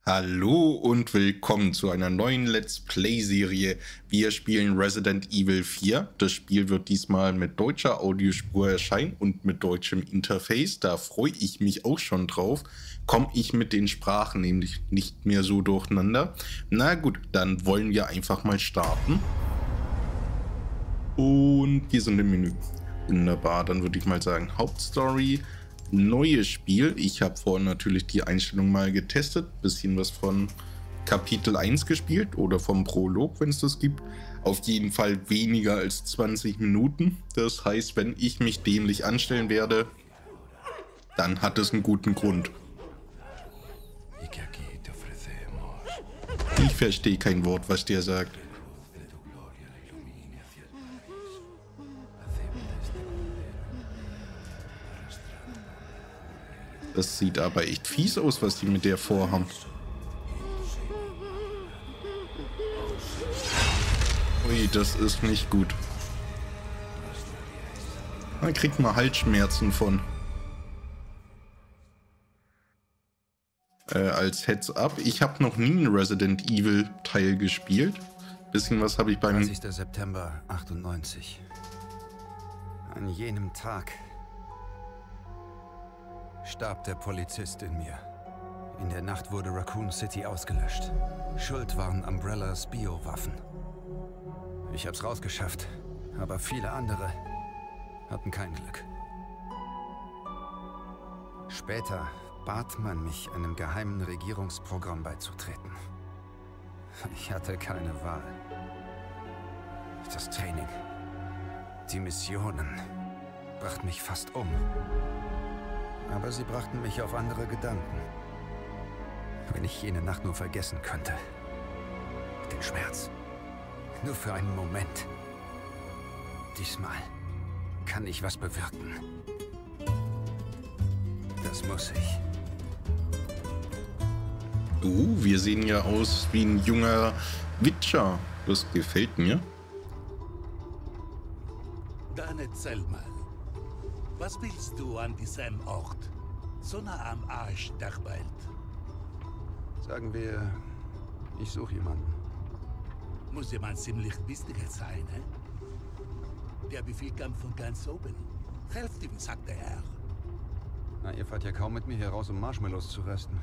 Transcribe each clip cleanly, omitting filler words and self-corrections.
Hallo und willkommen zu einer neuen Let's Play-Serie. Wir spielen Resident Evil 4. Das Spiel wird diesmal mit deutscher Audiospur erscheinen und mit deutschem Interface. Da freue ich mich auch schon drauf. Komme ich mit den Sprachen nämlich nicht mehr so durcheinander. Na gut, dann wollen wir einfach mal starten. Und wir sind im Menü. Wunderbar, dann würde ich mal sagen Hauptstory. Neues Spiel. Ich habe vorhin natürlich die Einstellung mal getestet. Bisschen was von Kapitel 1 gespielt oder vom Prolog, wenn es das gibt. Auf jeden Fall weniger als 20 Minuten. Das heißt, wenn ich mich dämlich anstellen werde, dann hat es einen guten Grund. Ich verstehe kein Wort, was der sagt. Das sieht aber echt fies aus, was die mit der vorhaben. Ui, das ist nicht gut. Man kriegt mal Halsschmerzen von. Als Heads-up, ich habe noch nie einen Resident Evil Teil gespielt. Bisschen was habe ich beim... 30. September 98. An jenem Tag starb der Polizist in mir. In der Nacht wurde Raccoon City ausgelöscht. Schuld waren Umbrellas Biowaffen. Ich hab's rausgeschafft, aber viele andere hatten kein Glück. Später bat man mich, einem geheimen Regierungsprogramm beizutreten. Ich hatte keine Wahl. Das Training, die Missionen brachten mich fast um. Aber sie brachten mich auf andere Gedanken. Wenn ich jene Nacht nur vergessen könnte. Den Schmerz. Nur für einen Moment. Diesmal kann ich was bewirken. Das muss ich. Wir sehen ja aus wie ein junger Witcher. Das gefällt mir. Dann erzähl mal. Was willst du an diesem Ort? So nah am Arsch der Welt. Sagen wir, ich suche jemanden. Muss jemand ziemlich wichtiger sein, ne? Der Befehl kam von ganz oben. Helft ihm, sagte er. Na, ihr fahrt ja kaum mit mir hier raus, um Marshmallows zu rösten.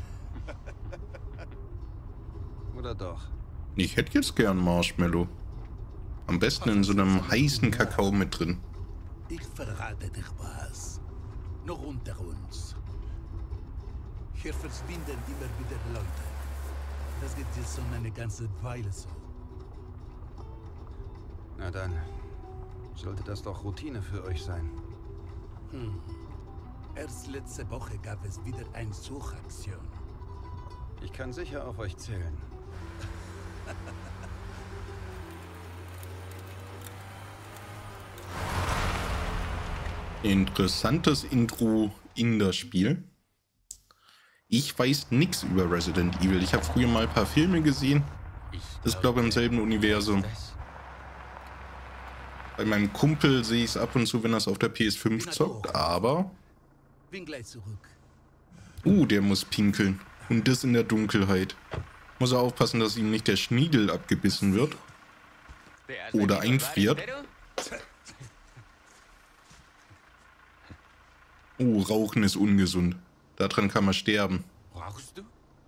Oder doch? Ich hätte jetzt gern Marshmallow. Am besten in so einem heißen Kakao mit drin. Ich verrate dich was. Noch unter uns. Hier verschwinden immer wieder Leute. Das geht jetzt schon eine ganze Weile so. Na dann, sollte das doch Routine für euch sein. Erst letzte Woche gab es wieder eine Suchaktion. Ich kann sicher auf euch zählen. Interessantes Intro in das Spiel. Ich weiß nichts über Resident Evil. Ich habe früher mal ein paar Filme gesehen. Ist, glaube ich, im selben Universum. Bei meinem Kumpel sehe ich es ab und zu, wenn er es auf der PS5 zockt, aber... Bin gleich zurück. Der muss pinkeln. Und das in der Dunkelheit. Muss er aufpassen, dass ihm nicht der Schniedel abgebissen wird. Oder einfriert. Rauchen ist ungesund. Daran kann man sterben. Brauchst du?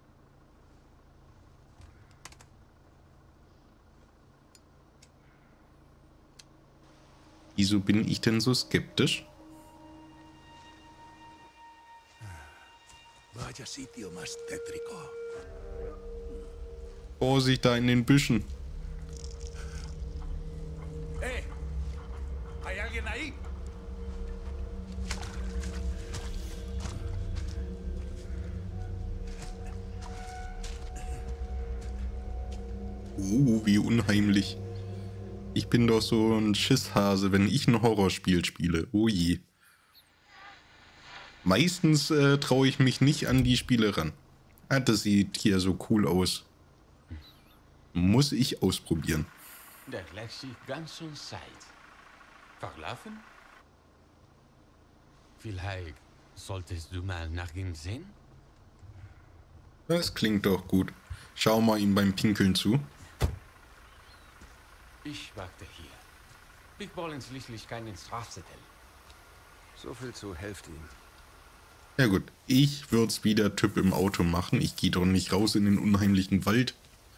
Wieso bin ich denn so skeptisch? Vaya sitio más tétrico. Vorsicht da in den Büschen. ¡Eh! ¿Hay alguien ahí? Wie unheimlich. Ich bin doch so ein Schisshase, wenn ich ein Horrorspiel spiele. Oh je. Meistens traue ich mich nicht an die Spiele ran. Das sieht hier so cool aus. Muss ich ausprobieren. Der lässt sich ganz schön Zeit. Verlaufen? Vielleicht solltest du mal nach ihm sehen? Das klingt doch gut. Schau mal ihm beim Pinkeln zu. Ich warte hier. Wir wollen schließlich keinen Strafzettel. So viel zu helft ihm. Ja gut, ich würde es wie der Typ im Auto machen. Ich gehe doch nicht raus in den unheimlichen Wald.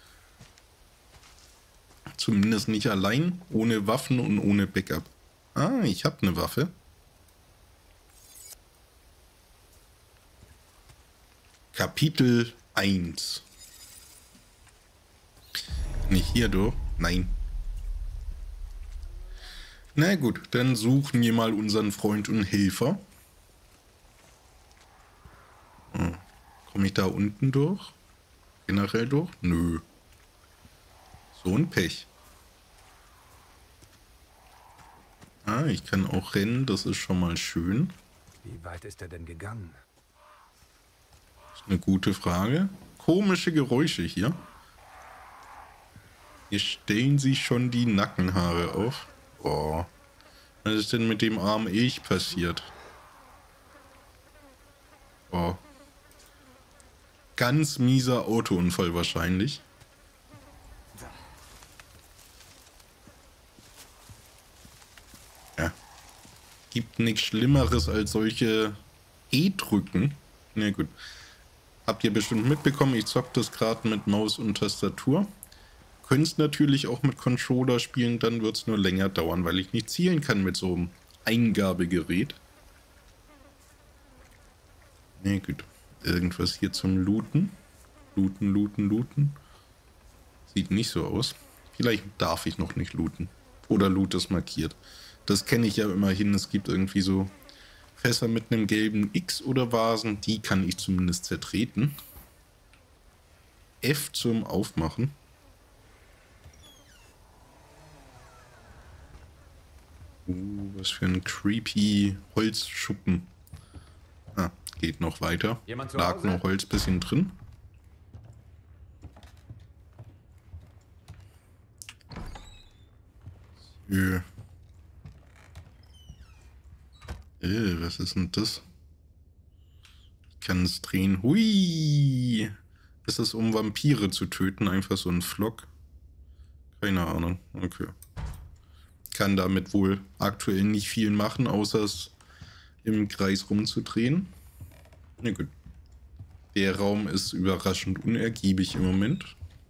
Zumindest nicht allein, ohne Waffen und ohne Backup. Ah, ich habe eine Waffe. Kapitel 1. Nicht hier durch? Nein. Na gut, dann suchen wir mal unseren Freund und Helfer. Komme ich da unten durch? Generell durch? Nö. So ein Pech. Ah, ich kann auch rennen, das ist schon mal schön. Wie weit ist er denn gegangen? Das ist eine gute Frage. Komische Geräusche hier. Hier stellen sich schon die Nackenhaare auf. Oh. Was ist denn mit dem armen Elch passiert? Oh. Ganz mieser Autounfall wahrscheinlich. Ja. Gibt nichts Schlimmeres als solche E-Drücken. Na gut. Habt ihr bestimmt mitbekommen, ich zocke das gerade mit Maus und Tastatur. Könnt es natürlich auch mit Controller spielen, dann wird es nur länger dauern, weil ich nicht zielen kann mit so einem Eingabegerät. Na gut. Irgendwas hier zum Looten. Looten. Sieht nicht so aus. Vielleicht darf ich noch nicht looten. Oder Loot ist markiert. Das kenne ich ja immerhin. Es gibt irgendwie so Fässer mit einem gelben X oder Vasen. Die kann ich zumindest zertreten. F zum Aufmachen. Was für ein creepy Holzschuppen. Ah, geht noch weiter. Lag noch Holz bisschen drin. So. Was ist denn das? Ich kann es drehen. Hui! Ist das, um Vampire zu töten? Einfach so ein Flock? Keine Ahnung. Okay. Kann damit wohl aktuell nicht viel machen, außer es im Kreis rumzudrehen. Na gut. Der Raum ist überraschend unergiebig im Moment.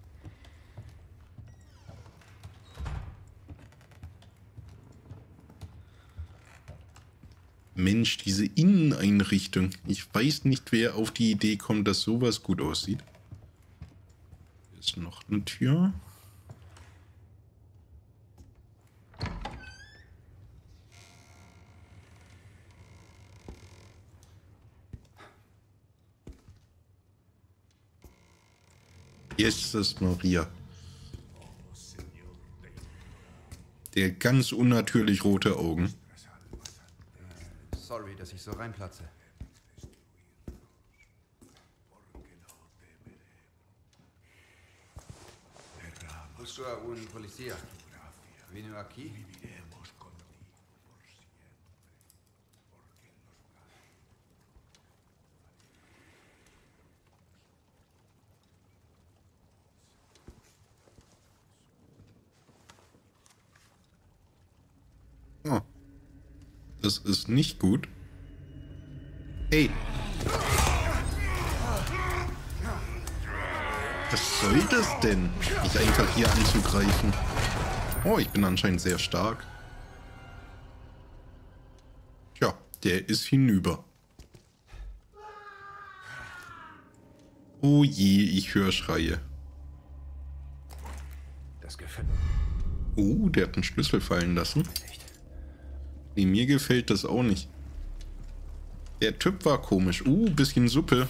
Mensch, diese Inneneinrichtung. Ich weiß nicht, wer auf die Idee kommt, dass sowas gut aussieht. Hier ist noch eine Tür. Jesus Maria. Der ganz unnatürlich rote Augen. Sorry, dass ich so reinplatze. Busco a un policía. Vino aquí. Oh. Das ist nicht gut. Hey. Was soll das denn? Mich einfach hier anzugreifen. Oh, ich bin anscheinend sehr stark. Tja, der ist hinüber. Oh je, ich höre Schreie. Das gefällt. Der hat einen Schlüssel fallen lassen. Nee, mir gefällt das auch nicht. Der Typ war komisch. Bisschen Suppe.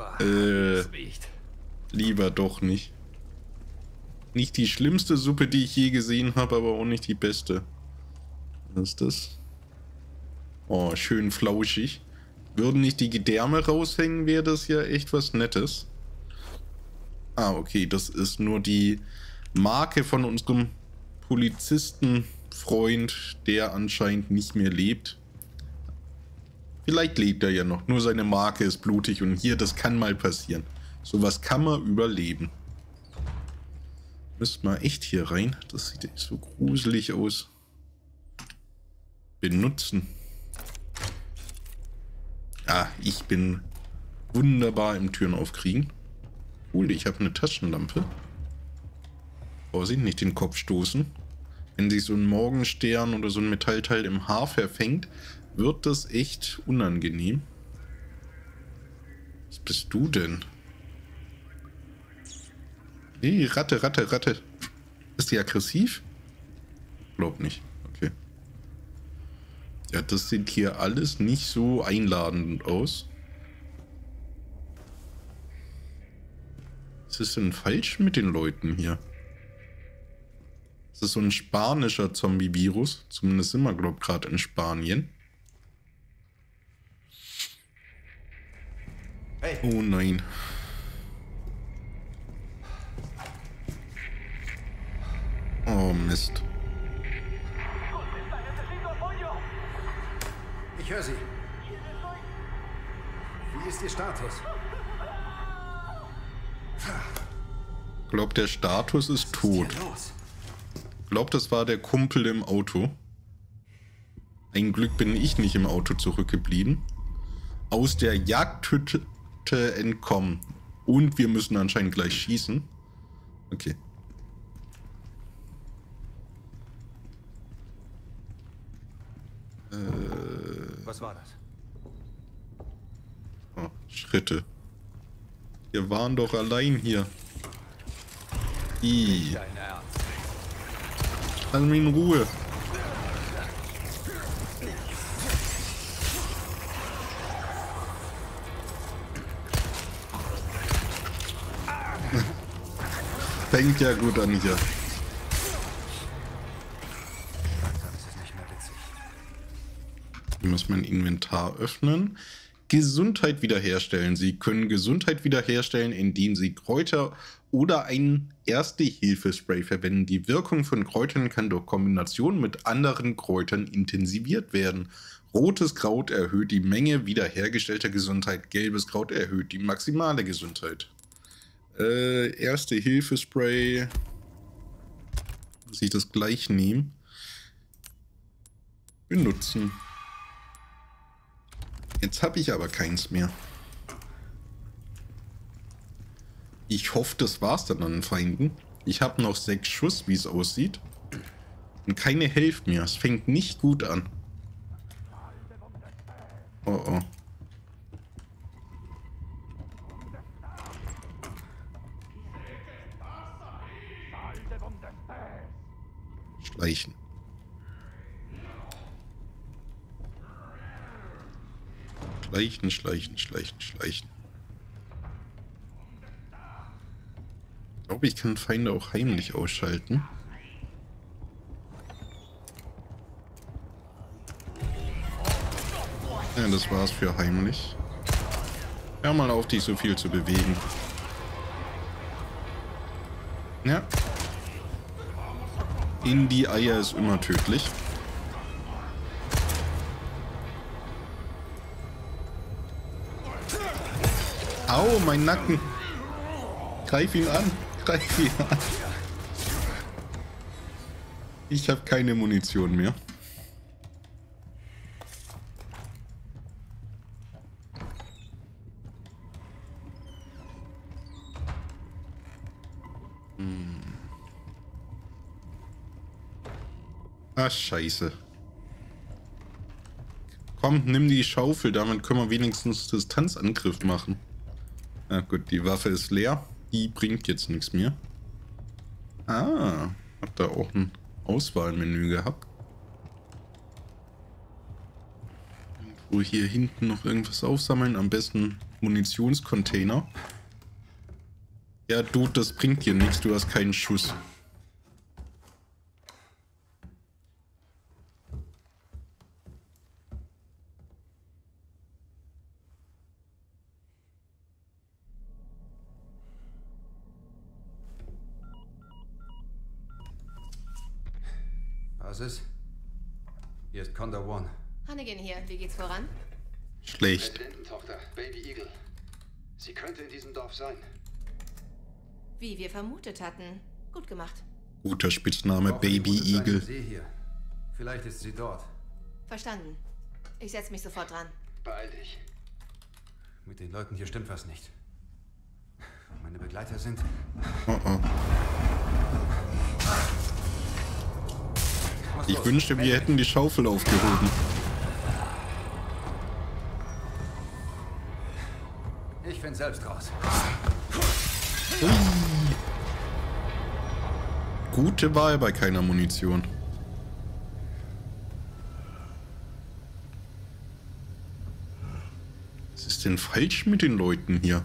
Lieber doch nicht. Nicht die schlimmste Suppe, die ich je gesehen habe, aber auch nicht die beste. Was ist das? Oh, schön flauschig. Würden nicht die Gedärme raushängen, wäre das ja echt was Nettes. Ah, okay, das ist nur die Marke von unserem Polizistenfreund, der anscheinend nicht mehr lebt. Vielleicht lebt er ja noch, nur seine Marke ist blutig und hier, das kann mal passieren. Sowas kann man überleben. Müsste mal echt hier rein. Das sieht echt so gruselig aus. Benutzen. Ah, ich bin wunderbar im Türen aufkriegen. Cool, ich habe eine Taschenlampe. Vorsicht, nicht den Kopf stoßen. Wenn sich so ein Morgenstern oder so ein Metallteil im Haar verfängt, wird das echt unangenehm. Was bist du denn? Hey, Ratte, Ratte, Ratte. Ist die aggressiv? Glaub nicht. Okay. Ja, das sieht hier alles nicht so einladend aus. Was ist denn falsch mit den Leuten hier? Das ist so ein spanischer Zombie-Virus. Zumindest sind wir, glaube ich, gerade in Spanien. Hey. Oh nein. Oh Mist. Ich höre Sie. Wie ist Ihr Status? Ich glaube, der Status ist tot. Ich glaube, das war der Kumpel im Auto. Ein Glück bin ich nicht im Auto zurückgeblieben. Aus der Jagdhütte entkommen. Und wir müssen anscheinend gleich schießen. Okay. Was war das? Oh, Schritte. Wir waren doch allein hier. Lass mich in Ruhe. Fängt ja gut an hier. Ich muss mein Inventar öffnen. Gesundheit wiederherstellen. Sie können Gesundheit wiederherstellen, indem Sie Kräuter oder ein Erste-Hilfe-Spray verwenden. Die Wirkung von Kräutern kann durch Kombination mit anderen Kräutern intensiviert werden. Rotes Kraut erhöht die Menge wiederhergestellter Gesundheit. Gelbes Kraut erhöht die maximale Gesundheit. Erste-Hilfe-Spray. Muss ich das gleich nehmen? Benutzen. Jetzt habe ich aber keins mehr. Ich hoffe, das war's dann an den Feinden. Ich habe noch 6 Schuss, wie es aussieht. Und keine hilft mir. Es fängt nicht gut an. Oh oh. Schleichen. Schleichen, schleichen, schleichen, schleichen. Ich glaube, ich kann Feinde auch heimlich ausschalten. Ja, das war's für heimlich. Hör mal auf, dich so viel zu bewegen. Ja. In die Eier ist immer tödlich. Au, mein Nacken. Greif ihn an. Greif ihn an. Ich habe keine Munition mehr. Ah, scheiße. Komm, nimm die Schaufel, damit können wir wenigstens Distanzangriff machen. Na gut, die Waffe ist leer. Die bringt jetzt nichts mehr. Ah, hab da auch ein Auswahlmenü gehabt. Irgendwo hier hinten noch irgendwas aufsammeln. Am besten Munitionscontainer. Ja, Dude, das bringt dir nichts. Du hast keinen Schuss. Was ist? Hier ist Condor One. Hannigan hier. Wie geht's voran? Schlecht. Tochter, Baby Eagle. Sie könnte in diesem Dorf sein. Wie wir vermutet hatten. Gut gemacht. Guter Spitzname, Baby Eagle. Hier. Vielleicht ist sie dort. Verstanden. Ich setze mich sofort dran. Beeil dich. Mit den Leuten hier stimmt was nicht. Meine Begleiter sind... Oh oh. Ich wünschte, wir hätten die Schaufel aufgehoben. Ich finde selbst raus. Ui. Gute Wahl bei keiner Munition. Was ist denn falsch mit den Leuten hier?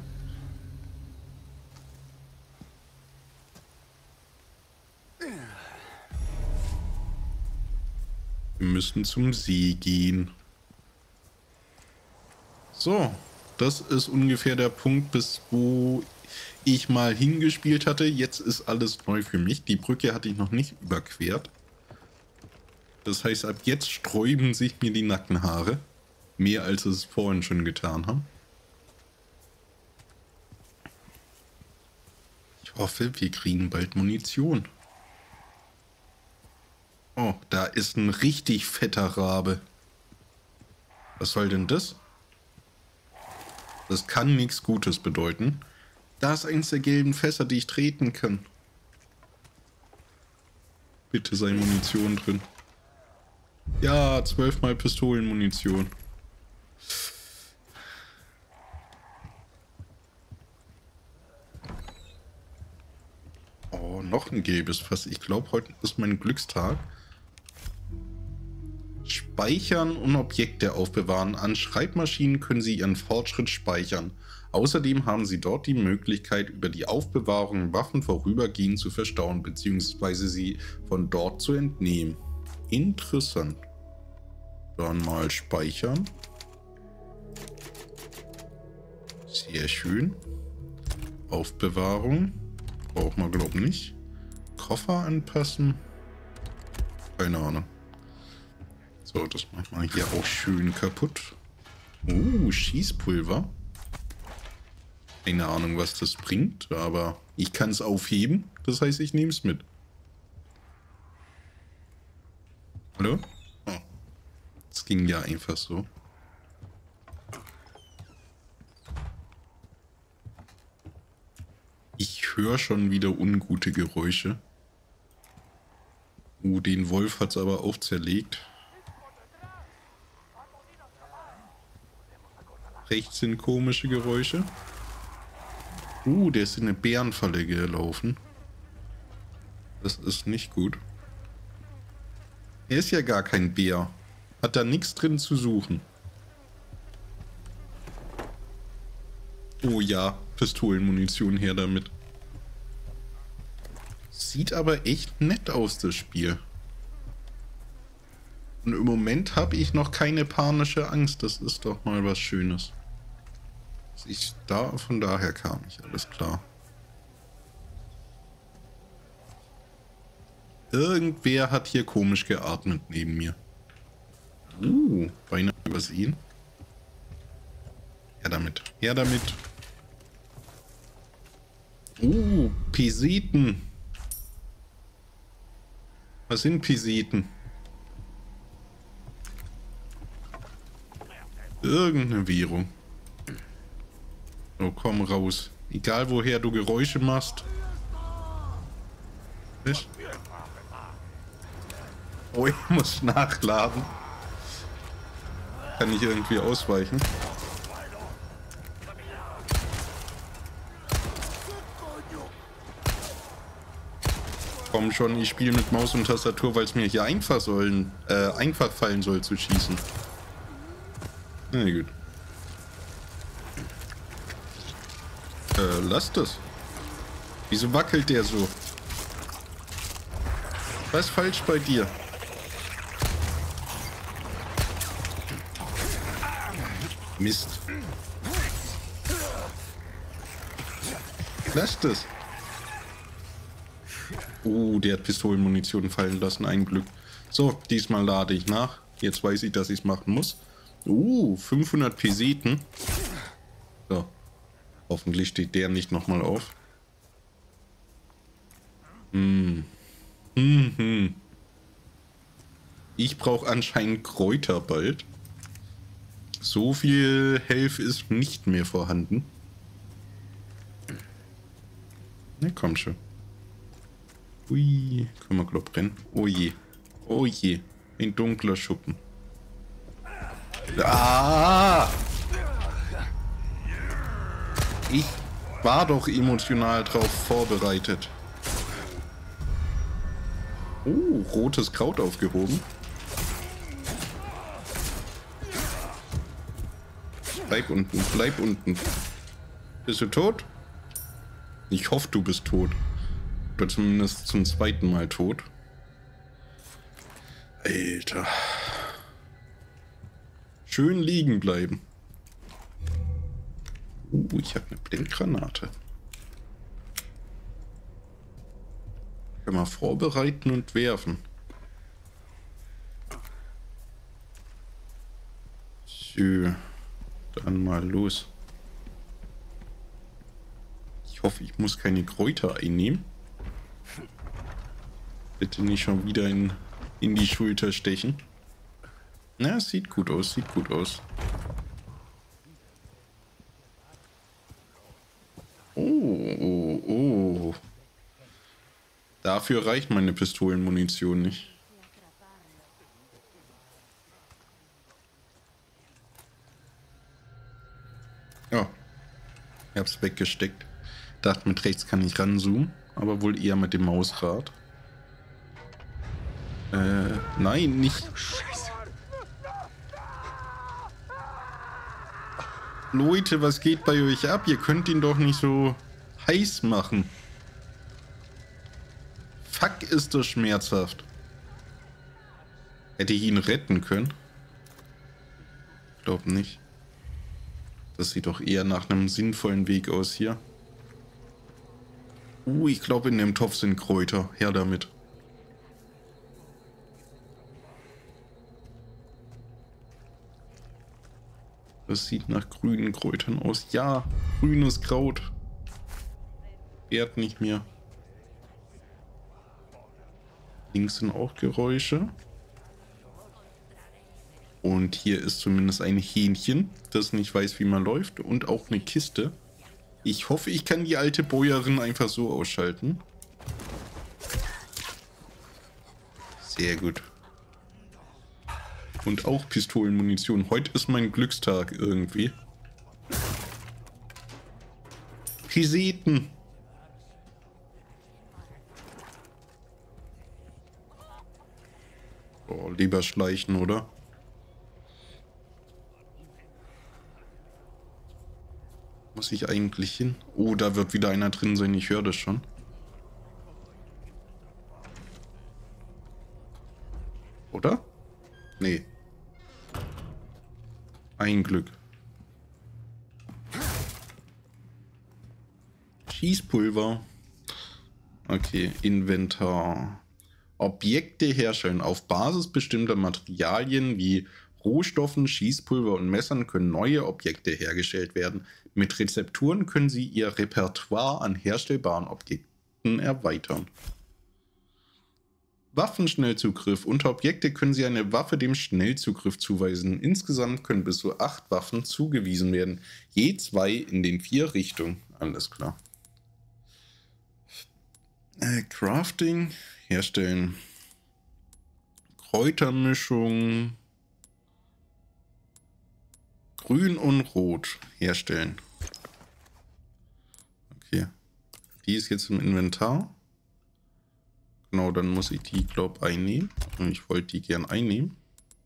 Wir müssen zum See gehen. So, das ist ungefähr der Punkt, bis wo ich mal hingespielt hatte. Jetzt ist alles neu für mich. Die Brücke hatte ich noch nicht überquert. Das heißt, ab jetzt sträuben sich mir die Nackenhaare. Mehr als es vorhin schon getan haben. Ich hoffe, wir kriegen bald Munition. Oh, da ist ein richtig fetter Rabe. Was soll denn das? Das kann nichts Gutes bedeuten. Da ist eins der gelben Fässer, die ich treten kann. Bitte sei Munition drin. Ja, 12 mal Pistolenmunition. Oh, noch ein gelbes Fass. Ich glaube, heute ist mein Glückstag. Speichern und Objekte aufbewahren. An Schreibmaschinen können Sie Ihren Fortschritt speichern. Außerdem haben Sie dort die Möglichkeit, über die Aufbewahrung Waffen vorübergehend zu verstauen, bzw. sie von dort zu entnehmen. Interessant. Dann mal speichern. Sehr schön. Aufbewahrung. Braucht man, glaube ich, nicht. Koffer anpassen. Keine Ahnung. So, das macht man hier auch schön kaputt. Schießpulver. Keine Ahnung, was das bringt, aber ich kann es aufheben. Das heißt, ich nehme es mit. Hallo? Oh. Das ging ja einfach so. Ich höre schon wieder ungute Geräusche. Den Wolf hat es aber auch zerlegt. Rechts sind komische Geräusche. Der ist in eine Bärenfalle gelaufen. Das ist nicht gut. Er ist ja gar kein Bär. Hat da nichts drin zu suchen. Oh ja, Pistolenmunition her damit. Sieht aber echt nett aus, das Spiel. Und im Moment habe ich noch keine panische Angst. Das ist doch mal was Schönes. Von daher kam ich, alles klar. Irgendwer hat hier komisch geatmet neben mir. Beinahe übersehen. Her damit, her damit. Peseten. Was sind Peseten? Irgendeine Währung. Oh, komm raus. Egal woher du Geräusche machst. Was? Oh, ich muss nachladen. Kann ich irgendwie ausweichen? Komm schon, ich spiele mit Maus und Tastatur, weil es mir hier einfach fallen soll zu schießen. Na gut. Lass das. Wieso wackelt der so? Was ist falsch bei dir? Mist. Lass das. Der hat Pistolenmunition fallen lassen, ein Glück. So, diesmal lade ich nach. Jetzt weiß ich, dass ich es machen muss. 500 Peseten. So. Hoffentlich steht der nicht nochmal auf. Ich brauche anscheinend Kräuter bald. So viel Health ist nicht mehr vorhanden. Na komm schon. Ui, können wir glaub rennen. Oh je. Oh je. Ein dunkler Schuppen. Ah! Ich war doch emotional drauf vorbereitet. Oh, rotes Kraut aufgehoben. Bleib unten, bleib unten. Bist du tot? Ich hoffe, du bist tot. Oder zumindest zum zweiten Mal tot. Alter. Schön liegen bleiben. Ich habe eine Blendgranate. Können wir vorbereiten und werfen. So. Dann mal los. Ich hoffe, ich muss keine Kräuter einnehmen. Bitte nicht schon wieder in die Schulter stechen. Na, sieht gut aus, sieht gut aus. Oh. Dafür reicht meine Pistolenmunition nicht. Ja. Ich hab's weggesteckt. Dachte, mit rechts kann ich ranzoomen, aber wohl eher mit dem Mausrad. Nein, nicht. Leute, was geht bei euch ab? Ihr könnt ihn doch nicht so heiß machen. Fuck, ist das schmerzhaft. Hätte ich ihn retten können? Glaub nicht. Das sieht doch eher nach einem sinnvollen Weg aus hier. Ich glaube, in dem Topf sind Kräuter. Her damit. Das sieht nach grünen Kräutern aus. Ja, grünes Kraut. Wehrt nicht mehr. Links sind auch Geräusche. Und hier ist zumindest ein Hähnchen, das nicht weiß, wie man läuft. Und auch eine Kiste. Ich hoffe, ich kann die alte Bäuerin einfach so ausschalten. Sehr gut. Und auch Pistolenmunition. Heute ist mein Glückstag irgendwie. Piseten. Oh, lieber schleichen, oder? Muss ich eigentlich hin? Oh, da wird wieder einer drin sein. Ich höre das schon. Oder? Nee. Ein Glück. Schießpulver. Okay, Inventar. Objekte herstellen. Auf Basis bestimmter Materialien wie Rohstoffen, Schießpulver und Messern können neue Objekte hergestellt werden. Mit Rezepturen können Sie Ihr Repertoire an herstellbaren Objekten erweitern. Waffenschnellzugriff. Unter Objekte können Sie eine Waffe dem Schnellzugriff zuweisen. Insgesamt können bis zu 8 Waffen zugewiesen werden. Je 2 in den 4 Richtungen. Alles klar. Crafting. Herstellen. Kräutermischung. Grün und Rot. Herstellen. Okay. Die ist jetzt im Inventar. Genau, dann muss ich die, glaube ich, einnehmen. Und ich wollte die gern einnehmen.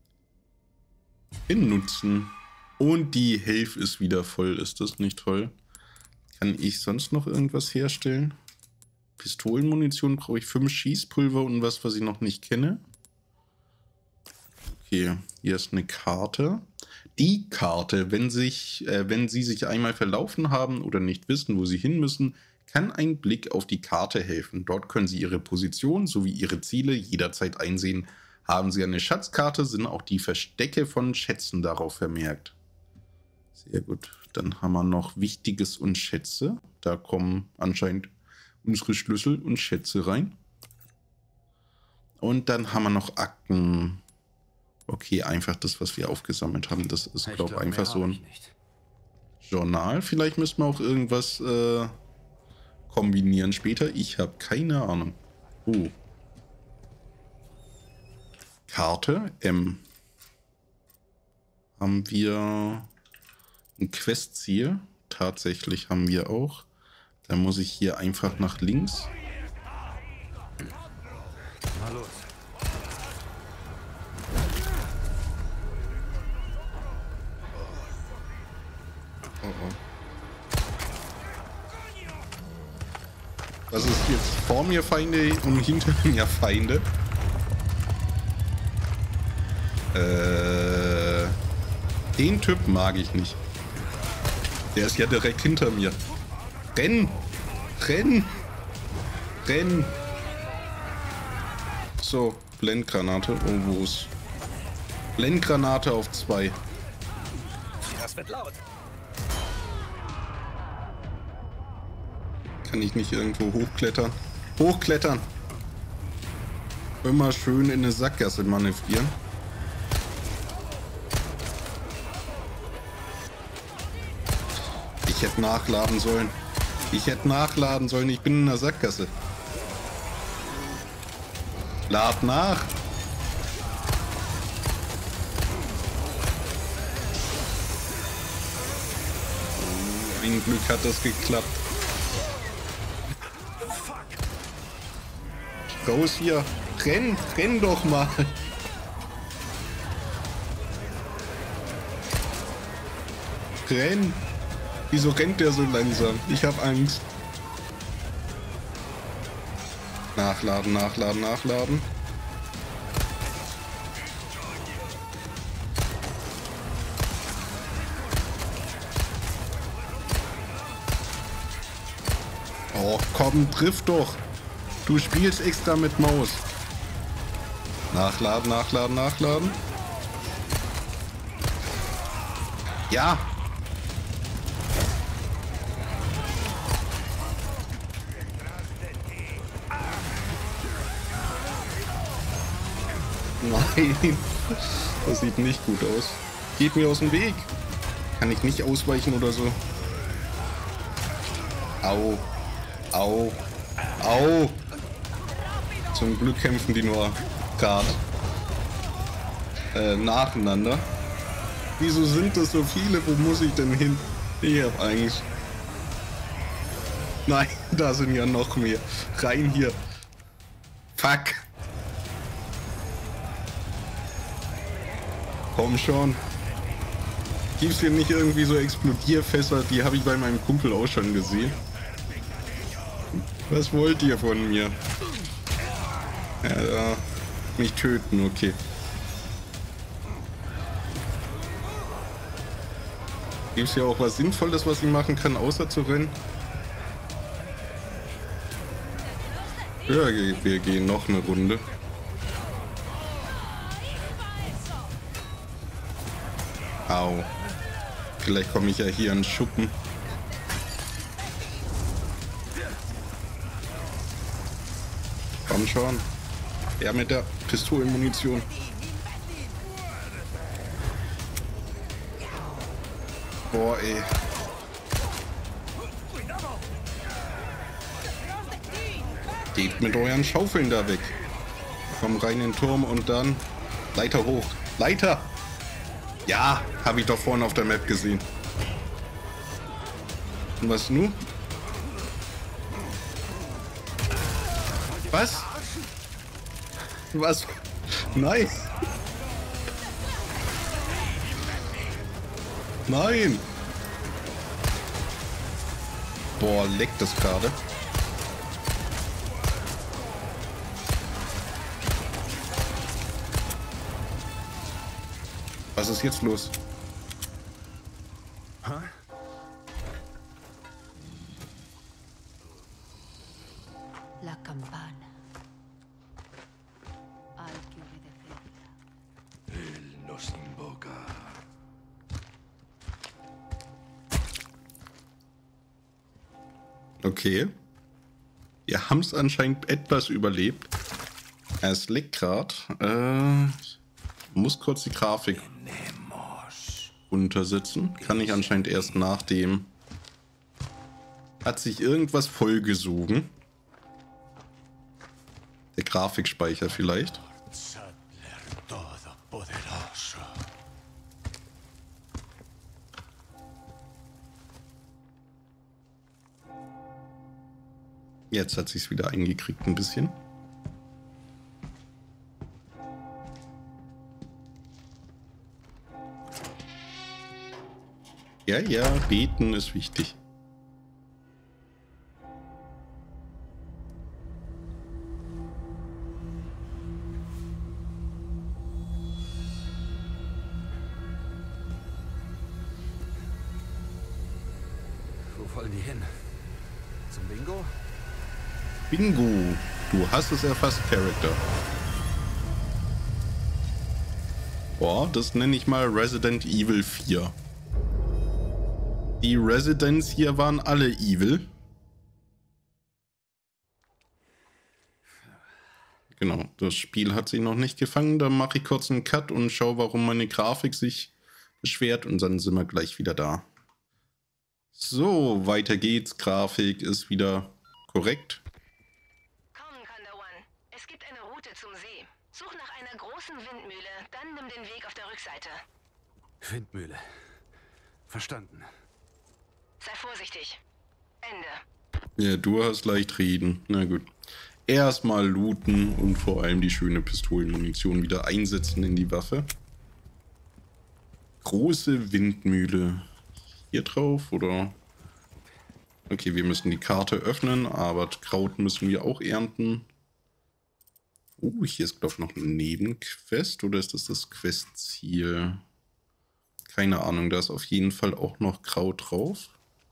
Benutzen. Und die Health ist wieder voll. Ist das nicht toll? Kann ich sonst noch irgendwas herstellen? Pistolenmunition brauche ich 5 Schießpulver und was ich noch nicht kenne. Okay, hier ist eine Karte. Die Karte, wenn Sie sich einmal verlaufen haben oder nicht wissen, wo Sie hin müssen, kann ein Blick auf die Karte helfen. Dort können Sie Ihre Position sowie Ihre Ziele jederzeit einsehen. Haben Sie eine Schatzkarte, sind auch die Verstecke von Schätzen darauf vermerkt. Sehr gut. Dann haben wir noch Wichtiges und Schätze. Da kommen anscheinend unsere Schlüssel und Schätze rein. Und dann haben wir noch Akten. Okay, einfach das, was wir aufgesammelt haben. Das ist, glaube ich, einfach so ein Journal. Vielleicht müssen wir auch irgendwas kombinieren später. Ich habe keine Ahnung. Oh. Karte M. Haben wir ein Questziel? Tatsächlich haben wir auch. Da muss ich hier einfach nach links. Mal los. Oh oh. Was ist jetzt? Vor mir Feinde und hinter mir Feinde? Den Typ mag ich nicht. Der ist ja direkt hinter mir. Renn! Renn! Renn! So, Blendgranate. Oh, wo ist? Blendgranate auf 2. Das wird laut. Kann ich nicht irgendwo hochklettern? Hochklettern! Immer schön in eine Sackgasse manövrieren. Ich hätte nachladen sollen. Ich hätte nachladen sollen. Ich bin in der Sackgasse. Lad nach. Ein Glück hat das geklappt. Raus hier. Renn. Renn doch mal. Renn. Wieso rennt der so langsam? Ich hab Angst. Nachladen, nachladen, nachladen. Oh, komm, triff doch. Du spielst extra mit Maus. Nachladen, nachladen, nachladen. Ja. Nein, das sieht nicht gut aus. Geht mir aus dem Weg. Kann ich nicht ausweichen oder so. Au. Au. Au. Zum Glück kämpfen die nur gerade nacheinander. Wieso sind das so viele? Wo muss ich denn hin? Ich hab Angst. Nein, da sind ja noch mehr. Rein hier. Fuck. Komm schon. Gibt's hier nicht irgendwie so Explodierfässer? Die habe ich bei meinem Kumpel auch schon gesehen. Was wollt ihr von mir? Ja, mich töten, okay. Gibt's hier auch was Sinnvolles, was ich machen kann, außer zu rennen? Ja, wir gehen noch eine Runde. Au. Vielleicht komme ich ja hier an Schuppen. Komm schon. Ja, mit der Pistolenmunition. Boah, ey. Geht mit euren Schaufeln da weg. Komm rein in den Turm und dann Leiter hoch. Leiter! Ja, habe ich doch vorhin auf der Map gesehen. Und was nun? Was? Was? Nein! Nein! Boah, leckt das gerade. Was ist jetzt los? Huh? La campana. Al chiude de ferita. Él nos invoca. Okay. Wir haben es anscheinend etwas überlebt. Es liegt gerade. Muss kurz die Grafik untersetzen. Kann ich anscheinend erst nach dem. Hat sich irgendwas vollgesogen. Der Grafikspeicher vielleicht. Jetzt hat sich's wieder eingekriegt ein bisschen. Ja, ja, beten ist wichtig. Wo wollen die hin? Zum Bingo? Bingo, du hast es erfasst, Charakter. Boah, das nenne ich mal Resident Evil 4. Die Residents hier waren alle evil. Genau, das Spiel hat sich noch nicht gefangen. Da mache ich kurz einen Cut und schaue, warum meine Grafik sich beschwert. Und dann sind wir gleich wieder da. So, weiter geht's. Grafik ist wieder korrekt. Komm, Kondawan. Es gibt eine Route zum See. Such nach einer großen Windmühle, dann nimm den Weg auf der Rückseite. Windmühle. Verstanden. Sei vorsichtig. Ende. Ja, du hast leicht reden. Na gut. Erstmal looten und vor allem die schöne Pistolenmunition wieder einsetzen in die Waffe. Große Windmühle. Hier drauf, oder? Okay, wir müssen die Karte öffnen, aber Kraut müssen wir auch ernten. Hier ist, glaube ich, noch ein Nebenquest, oder ist das Questziel? Keine Ahnung, da ist auf jeden Fall auch noch Kraut drauf.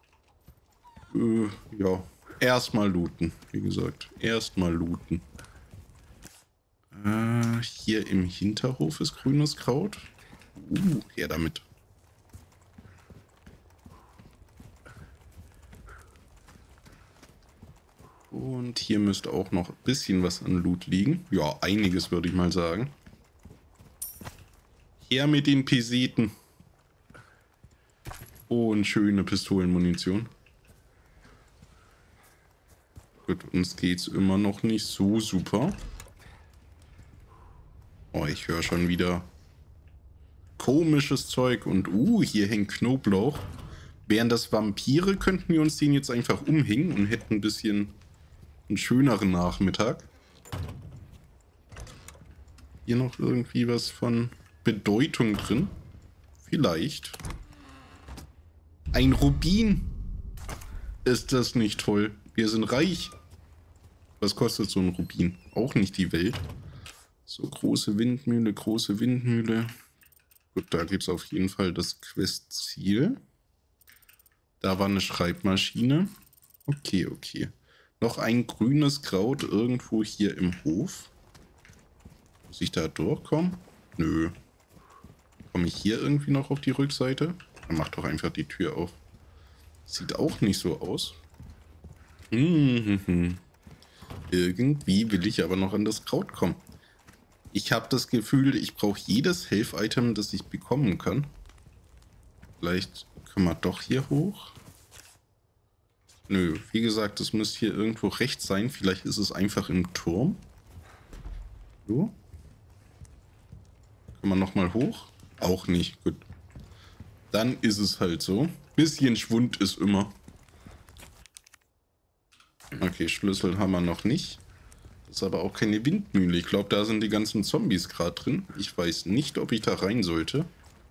Ja, erstmal looten, wie gesagt. Erstmal looten. Hier im Hinterhof ist grünes Kraut. Her damit. Und hier müsste auch noch ein bisschen was an Loot liegen. Ja, einiges würde ich mal sagen. Her mit den Peseten. Und schöne Pistolenmunition. Gut, uns geht's immer noch nicht so super. Oh, ich höre schon wieder komisches Zeug. Und hier hängt Knoblauch. Wären das Vampire, könnten wir uns den jetzt einfach umhängen und hätten ein bisschen einen schöneren Nachmittag. Hier noch irgendwie was von Bedeutung drin. Vielleicht. Ein Rubin. Ist das nicht toll? Wir sind reich. Was kostet so ein Rubin? Auch nicht die Welt. So, große Windmühle, große Windmühle. Gut, da gibt es auf jeden Fall das Questziel. Da war eine Schreibmaschine. Okay, okay. Noch ein grünes Kraut irgendwo hier im Hof. Muss ich da durchkommen? Nö. Komme ich hier irgendwie noch auf die Rückseite? Dann mach doch einfach die Tür auf. Sieht auch nicht so aus. Irgendwie will ich aber noch an das Kraut kommen. Ich habe das Gefühl, ich brauche jedes Health-Item, das ich bekommen kann. Vielleicht können wir doch hier hoch. Nö, wie gesagt, das müsste hier irgendwo rechts sein. Vielleicht ist es einfach im Turm. So. Können wir nochmal hoch? Auch nicht. Gut. Dann ist es halt so. Bisschen Schwund ist immer. Okay, Schlüssel haben wir noch nicht. Das ist aber auch keine Windmühle. Ich glaube, da sind die ganzen Zombies gerade drin. Ich weiß nicht, ob ich da rein sollte.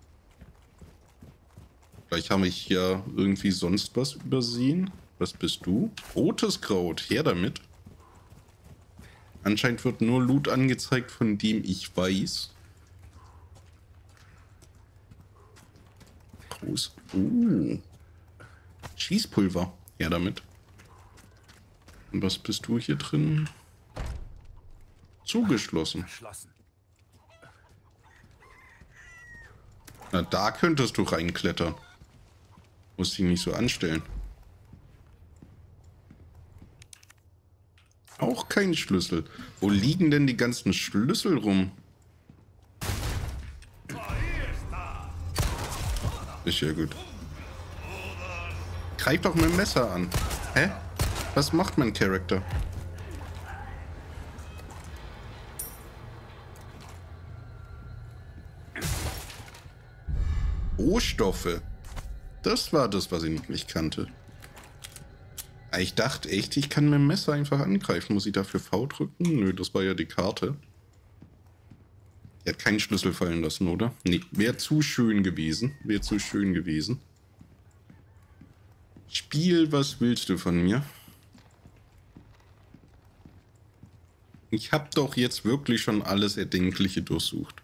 Vielleicht habe ich ja irgendwie sonst was übersehen. Was bist du? Rotes Kraut. Her damit. Anscheinend wird nur Loot angezeigt, von dem ich weiß. Groß. Schießpulver. Her damit. Und was bist du hier drin? Zugeschlossen. Na, da könntest du reinklettern. Musst dich nicht so anstellen. Auch kein Schlüssel. Wo liegen denn die ganzen Schlüssel rum? Ist ja gut. Greif doch mit dem Messer an. Hä? Was macht mein Charakter? Rohstoffe. Das war das, was ich noch nicht kannte. Ich dachte echt, ich kann mit dem Messer einfach angreifen. Muss ich dafür V drücken? Nö, das war ja die Karte. Er hat keinen Schlüssel fallen lassen, oder? Nee, wäre zu schön gewesen. Wäre zu schön gewesen. Spiel, was willst du von mir? Ich habe doch jetzt wirklich schon alles Erdenkliche durchsucht.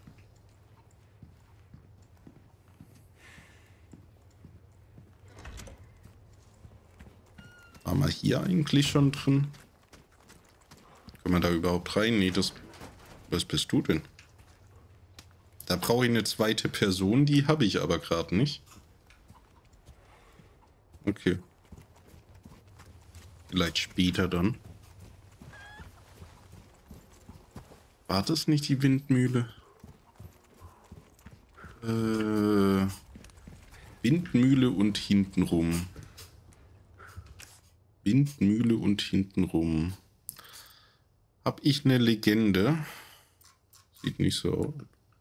Waren wir hier eigentlich schon drin? Können wir da überhaupt rein? Nee, das... Was bist du denn? Da brauche ich eine zweite Person, die habe ich aber gerade nicht. Okay. Vielleicht später dann. War das nicht die Windmühle? Windmühle und hintenrum. Windmühle und hintenrum. Hab ich eine Legende? Sieht nicht so aus.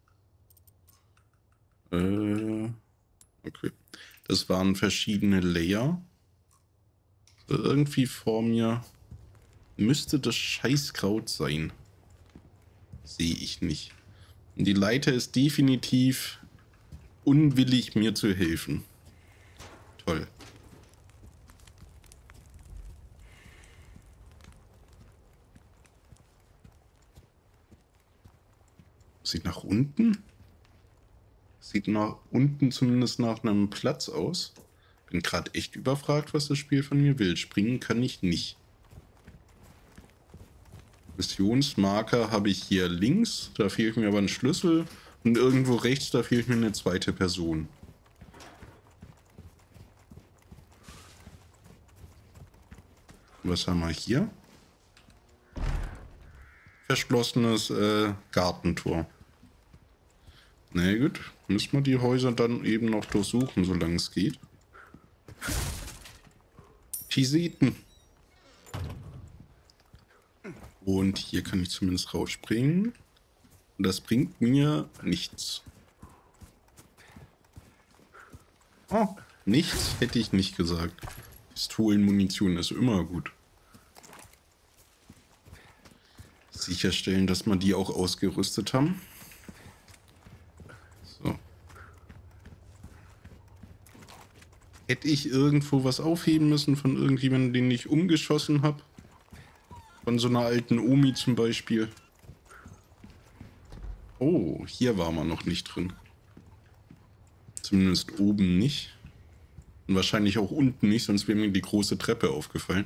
Okay. Das waren verschiedene Layer. So, irgendwie vor mir müsste das Scheißkraut sein. Sehe ich nicht. Und die Leiter ist definitiv unwillig, mir zu helfen. Toll. Sieht nach unten? Sieht nach unten zumindest nach einem Platz aus. Bin gerade echt überfragt, was das Spiel von mir will. Springen kann ich nicht. Missionsmarker habe ich hier links. Da fehlt mir aber ein Schlüssel. Und irgendwo rechts, da fehlt mir eine zweite Person. Was haben wir hier? Verschlossenes Gartentor. Na gut, müssen wir die Häuser dann eben noch durchsuchen, solange es geht. Piseten. Und hier kann ich zumindest rausspringen. Und das bringt mir nichts. Oh, nichts hätte ich nicht gesagt. Pistolenmunition ist immer gut. Sicherstellen, dass wir die auch ausgerüstet haben. So. Hätte ich irgendwo was aufheben müssen von irgendjemandem, den ich umgeschossen habe? Von so einer alten Omi zum Beispiel. Oh, hier war man noch nicht drin. Zumindest oben nicht. Und wahrscheinlich auch unten nicht, sonst wäre mir die große Treppe aufgefallen.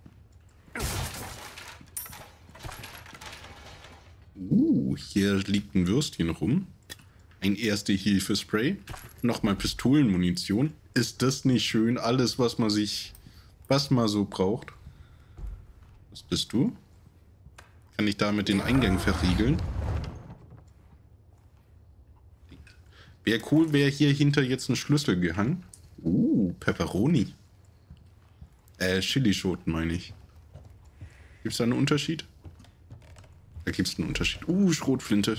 Hier liegt ein Würstchen rum. Ein Erste-Hilfe-Spray. Nochmal Pistolenmunition. Ist das nicht schön? Alles, was man so braucht. Was bist du? Kann ich damit den Eingang verriegeln? Wäre cool, wäre hier hinter jetzt ein Schlüssel gehangen. Pepperoni. Chilischoten meine ich. Gibt es da einen Unterschied? Da gibt es einen Unterschied. Schrotflinte.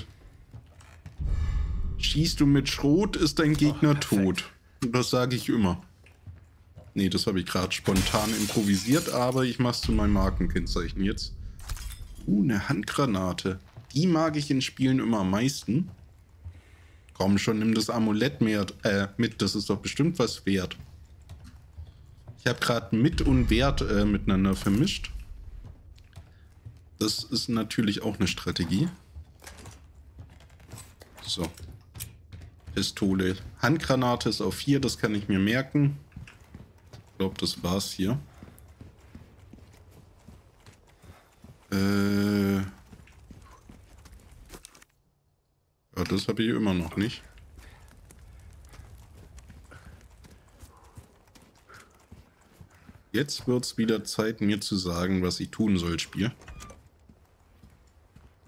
Schießt du mit Schrot, ist dein Gegner tot. Das sage ich immer. Nee, das habe ich gerade spontan improvisiert, aber ich mache es zu meinem Markenkennzeichen jetzt. Eine Handgranate. Die mag ich in Spielen immer am meisten. Komm schon, nimm das Amulett mit. Das ist doch bestimmt was wert. Ich habe gerade mit und Wert miteinander vermischt. Das ist natürlich auch eine Strategie. So. Pistole. Handgranate ist auf 4, das kann ich mir merken. Ich glaube, das war's hier. Ja, das habe ich immer noch nicht. Jetzt wird's wieder Zeit, mir zu sagen, was ich tun soll, Spiel.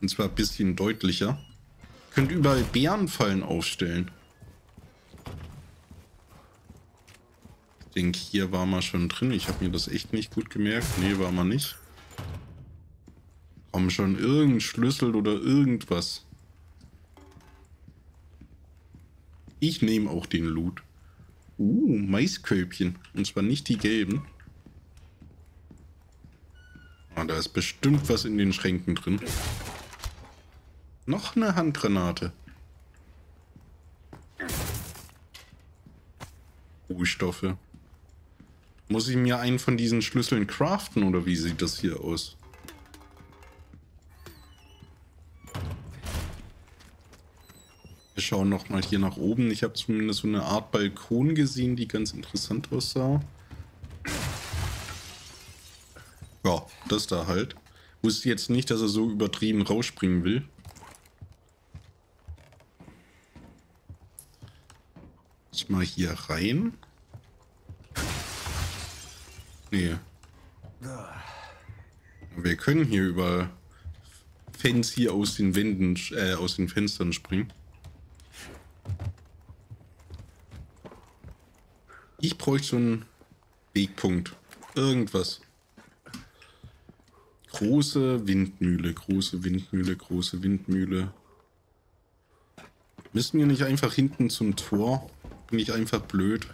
Und zwar ein bisschen deutlicher. Ihr könnt überall Bärenfallen aufstellen. Ich denke, hier war man schon drin. Ich habe mir das echt nicht gut gemerkt. Nee, war man nicht. Komm schon, irgendein Schlüssel oder irgendwas. Ich nehme auch den Loot. Maiskölbchen. Und zwar nicht die gelben. Ah, da ist bestimmt was in den Schränken drin. Noch eine Handgranate. Rohstoffe. Muss ich mir einen von diesen Schlüsseln craften oder wie sieht das hier aus? Wir schauen nochmal hier nach oben. Ich habe zumindest so eine Art Balkon gesehen, die ganz interessant aussah. Ja, das da halt. Wusste jetzt nicht, dass er so übertrieben rausspringen will. Jetzt mal hier rein. Nee. Wir können hier über Fans hier aus den Wänden, aus den Fenstern springen. Ich bräuchte so einen Wegpunkt. Irgendwas. Große Windmühle, große Windmühle, große Windmühle. Müssen wir nicht einfach hinten zum Tor? Bin ich einfach blöd?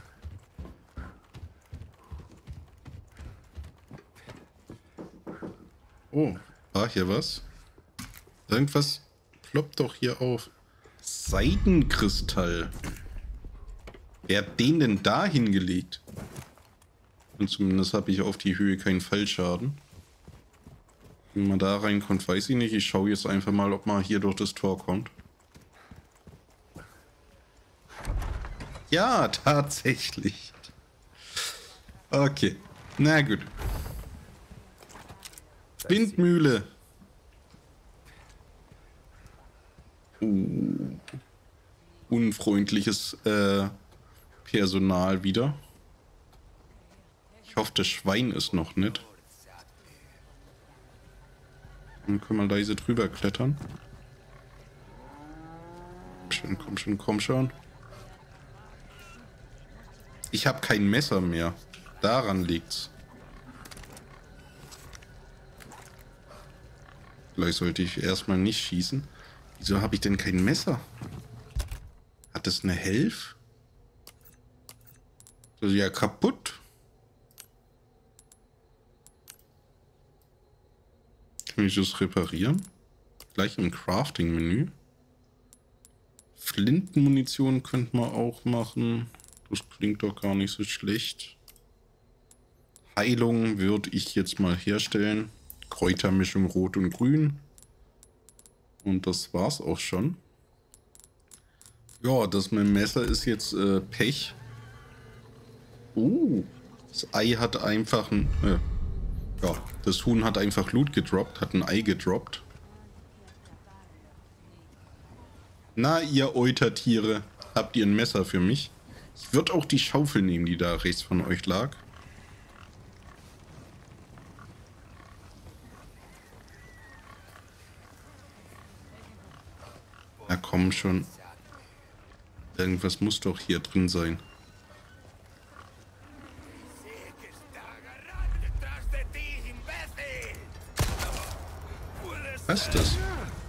Oh, war hier was? Irgendwas ploppt doch hier auf. Seidenkristall. Wer hat den denn da hingelegt? Und zumindest habe ich auf die Höhe keinen Fallschaden. Wie man da reinkommt, weiß ich nicht. Ich schaue jetzt einfach mal, ob man hier durch das Tor kommt. Ja, tatsächlich. Okay, na gut. Windmühle. Unfreundliches Personal wieder. Ich hoffe, das Schwein ist noch nicht. Dann können wir leise drüber klettern. Komm schon, komm schon. Ich habe kein Messer mehr. Daran liegt's. Vielleicht sollte ich erstmal nicht schießen. Wieso habe ich denn kein Messer? Hat das eine Helf? Das ist ja kaputt. Kann ich das reparieren? Gleich im Crafting-Menü. Flintenmunition könnte man auch machen. Das klingt doch gar nicht so schlecht. Heilung würde ich jetzt mal herstellen. Kräutermischung Rot und Grün. Und das war's auch schon. Ja, das mit dem Messer ist jetzt Pech. Das Ei hat einfach ein... ja, das Huhn hat einfach Loot gedroppt, hat ein Ei gedroppt. Na, ihr Eutertiere, habt ihr ein Messer für mich? Ich würde auch die Schaufel nehmen, die da rechts von euch lag. Na komm schon. Irgendwas muss doch hier drin sein. Was ist das?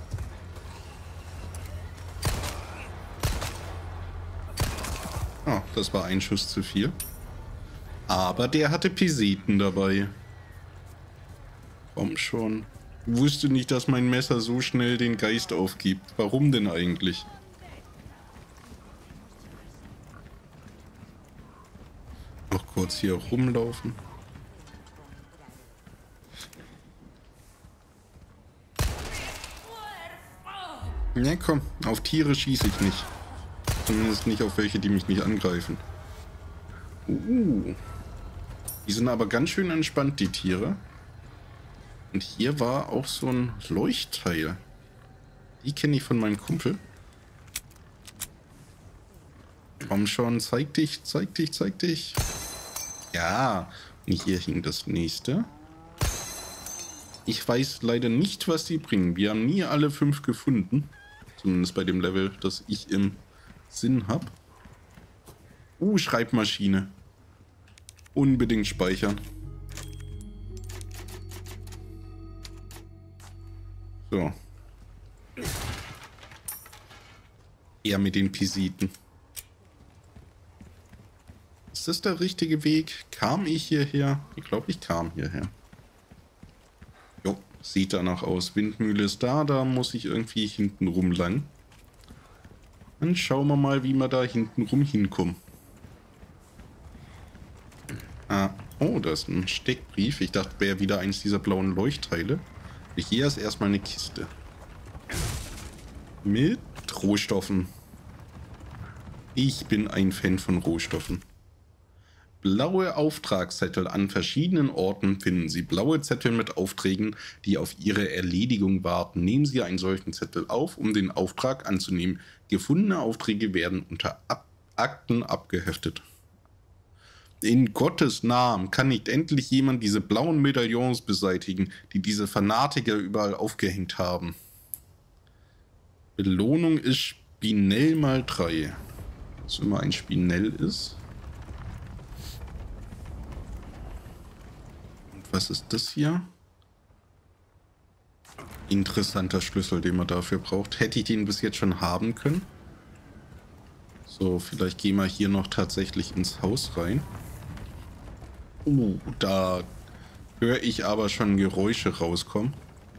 Oh, das war ein Schuss zu viel. Aber der hatte Piseten dabei. Komm schon. Ich wusste nicht, dass mein Messer so schnell den Geist aufgibt. Warum denn eigentlich? Noch kurz hier rumlaufen. Ja komm, auf Tiere schieße ich nicht. Zumindest nicht auf welche, die mich nicht angreifen. Die sind aber ganz schön entspannt, die Tiere. Und hier war auch so ein Leuchtteil. Die kenne ich von meinem Kumpel. Komm schon, zeig dich, zeig dich, zeig dich. Ja, und hier hing das nächste. Ich weiß leider nicht, was die bringen. Wir haben nie alle 5 gefunden. Zumindest bei dem Level, das ich im Sinn habe. Schreibmaschine. Unbedingt speichern. So. Eher mit den Pisiten. Ist das der richtige Weg? Kam ich hierher? Ich glaube, ich kam hierher. Jo, sieht danach aus. Windmühle ist da, da muss ich irgendwie hinten rum lang. Dann schauen wir mal, wie wir da hinten rum hinkommen. Ah, oh, da ist ein Steckbrief. Ich dachte, wäre wieder eins dieser blauen Leuchtteile. Hier ist erstmal eine Kiste. Mit Rohstoffen. Ich bin ein Fan von Rohstoffen. Blaue Auftragszettel. An verschiedenen Orten finden Sie blaue Zettel mit Aufträgen, die auf Ihre Erledigung warten. Nehmen Sie einen solchen Zettel auf, um den Auftrag anzunehmen. Gefundene Aufträge werden unter Akten abgeheftet. In Gottes Namen kann nicht endlich jemand diese blauen Medaillons beseitigen, die diese Fanatiker überall aufgehängt haben. Belohnung ist Spinell mal 3. Was immer ein Spinell ist. Und was ist das hier? Interessanter Schlüssel, den man dafür braucht. Hätte ich den bis jetzt schon haben können? So, vielleicht gehen wir hier noch tatsächlich ins Haus rein. Da höre ich aber schon Geräusche rauskommen.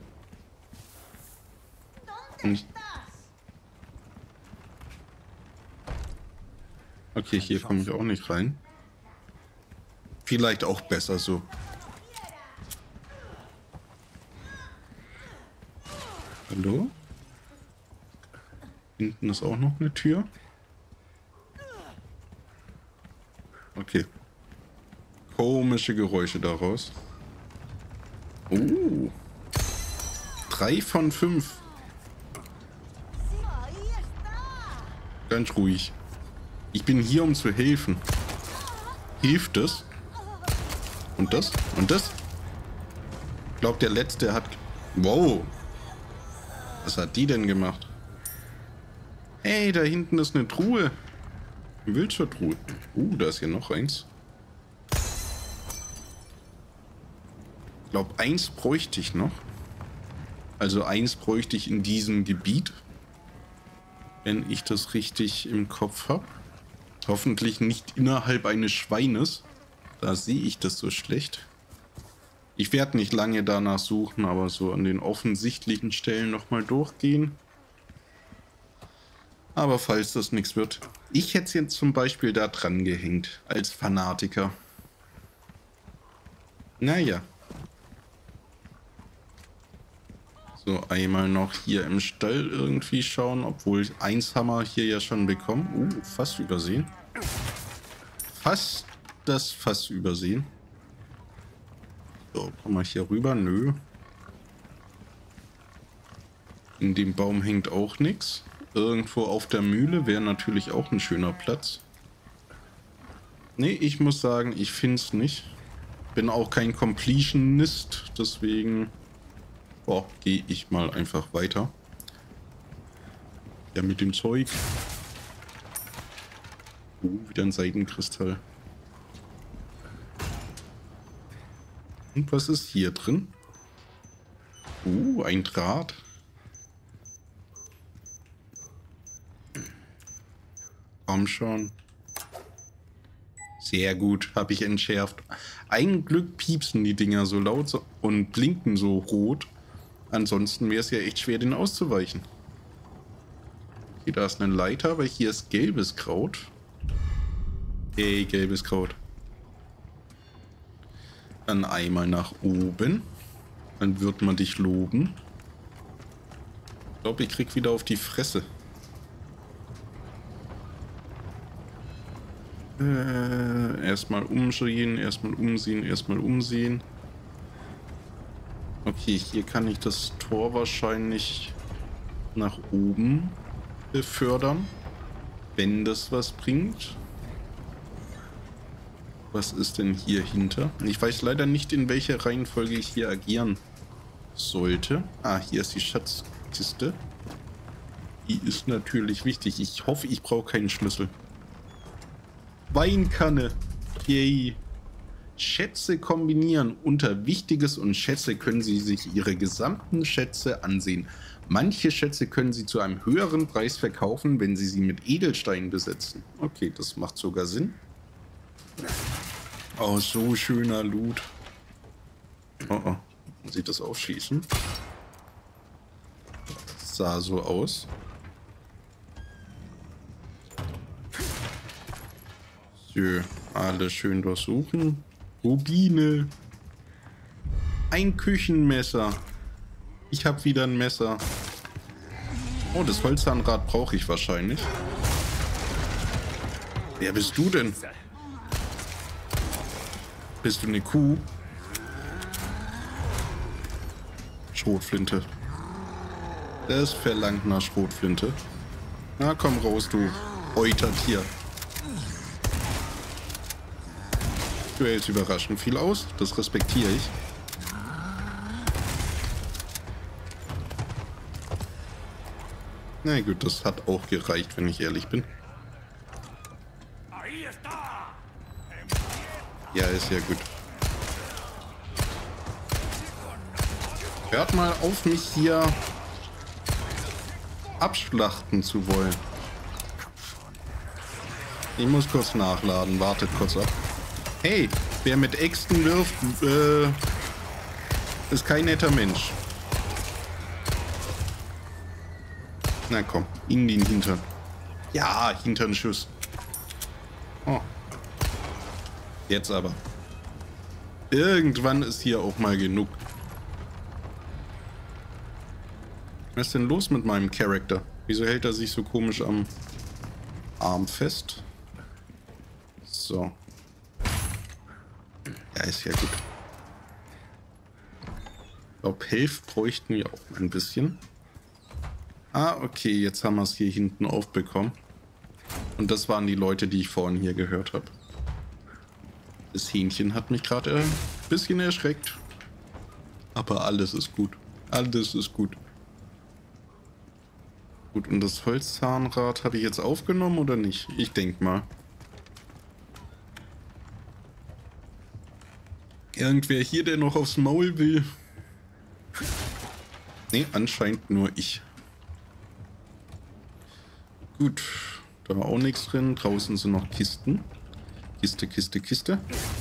Und okay, hier komme ich auch nicht rein. Vielleicht auch besser so. Hallo? Hinten ist auch noch eine Tür. Okay. Komische Geräusche daraus. 3 von 5. Ganz ruhig. Ich bin hier, um zu helfen. Hilft das? Und das? Und das? Ich glaube, der letzte hat... Wow. Was hat die denn gemacht? Hey, da hinten ist eine Truhe. Eine Wildschirmtruhe. Da ist hier noch eins. Ich glaube, 1 bräuchte ich noch. Also 1 bräuchte ich in diesem Gebiet. Wenn ich das richtig im Kopf habe. Hoffentlich nicht innerhalb eines Schweines. Da sehe ich das so schlecht. Ich werde nicht lange danach suchen, aber so an den offensichtlichen Stellen nochmal durchgehen. Aber falls das nichts wird. Ich hätte es jetzt zum Beispiel da dran gehängt. Als Fanatiker. Naja. So, einmal noch hier im Stall irgendwie schauen, obwohl 1 haben wir hier ja schon bekommen. Fast übersehen. Fast übersehen. So, komm mal hier rüber. Nö. In dem Baum hängt auch nichts. Irgendwo auf der Mühle wäre natürlich auch ein schöner Platz. Nee, ich muss sagen, ich finde es nicht. Bin auch kein Completionist, deswegen... gehe ich mal einfach weiter. Ja, mit dem Zeug. Wieder ein Seidenkristall. Und was ist hier drin? Ein Draht. Komm schon. Sehr gut, habe ich entschärft. Ein Glück piepsen die Dinger so laut und blinken so rot. Ansonsten wäre es ja echt schwer, den auszuweichen. Okay, da ist eine Leiter, aber hier ist gelbes Kraut. Hey, gelbes Kraut. Dann einmal nach oben. Dann wird man dich loben. Ich glaube, ich krieg wieder auf die Fresse. Erstmal umsehen, erstmal umsehen, erstmal umsehen. Okay, hier kann ich das Tor wahrscheinlich nach oben befördern, wenn das was bringt. Was ist denn hier hinter? Ich weiß leider nicht, in welcher Reihenfolge ich hier agieren sollte... Ah, hier ist die Schatzkiste. Die ist natürlich wichtig. Ich hoffe, ich brauche keinen Schlüssel. Weinkanne. Yay. Schätze kombinieren. Unter Wichtiges und Schätze können Sie sich Ihre gesamten Schätze ansehen. Manche Schätze können Sie zu einem höheren Preis verkaufen, wenn Sie sie mit Edelsteinen besetzen. Okay, das macht sogar Sinn. Oh, so schöner Loot. Oh, oh. Sieht das aufschießen? Das sah so aus. So, alles schön durchsuchen. Rubine. Ein Küchenmesser. Ich habe wieder ein Messer. Oh, das Holzzahnrad brauche ich wahrscheinlich. Wer bist du denn? Bist du eine Kuh? Schrotflinte. Das verlangt nach Schrotflinte. Na, komm raus, du Eutertier. Du hältst überraschend viel aus. Das respektiere ich. Na gut, das hat auch gereicht, wenn ich ehrlich bin. Ja, ist ja gut. Hört mal auf, mich hier abschlachten zu wollen. Ich muss kurz nachladen. Wartet kurz ab. Hey, wer mit Äxten wirft, ist kein netter Mensch. Na komm, in den Hintern. Ja, Hinternschuss. Oh. Jetzt aber. Irgendwann ist hier auch mal genug. Was ist denn los mit meinem Charakter? Wieso hält er sich so komisch am Arm fest? So. Ja, ist ja gut. Ich glaube, Health bräuchten wir auch ein bisschen. Ah, okay, jetzt haben wir es hier hinten aufbekommen. Und das waren die Leute, die ich vorhin hier gehört habe. Das Hähnchen hat mich gerade ein bisschen erschreckt. Aber alles ist gut. Alles ist gut. Gut, und das Holzzahnrad habe ich jetzt aufgenommen oder nicht? Ich denke mal. Irgendwer hier, der noch aufs Maul will? Nee, anscheinend nur ich. Gut, da war auch nichts drin. Draußen sind noch Kisten. Kiste, Kiste, Kiste.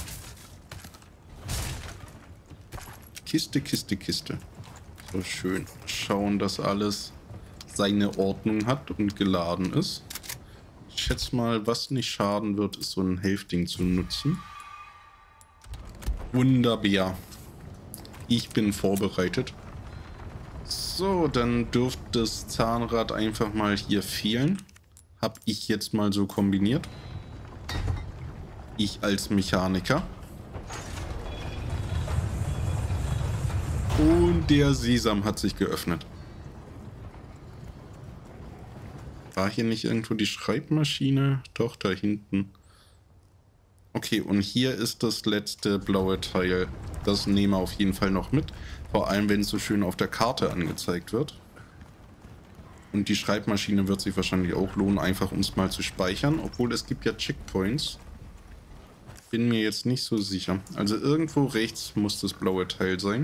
Kiste, Kiste, Kiste. So schön. Schauen, dass alles seine Ordnung hat und geladen ist. Ich schätze mal, was nicht schaden wird, ist so ein Helfding zu nutzen. Wunderbar. Ich bin vorbereitet. So, dann dürfte das Zahnrad einfach mal hier fehlen. Habe ich jetzt mal so kombiniert. Ich als Mechaniker. Und der Sesam hat sich geöffnet. War hier nicht irgendwo die Schreibmaschine? Doch, da hinten. Okay, und hier ist das letzte blaue Teil. Das nehmen wir auf jeden Fall noch mit. Vor allem, wenn es so schön auf der Karte angezeigt wird. Und die Schreibmaschine wird sich wahrscheinlich auch lohnen, einfach um es mal zu speichern. Obwohl es gibt ja Checkpoints. Bin mir jetzt nicht so sicher. Also irgendwo rechts muss das blaue Teil sein.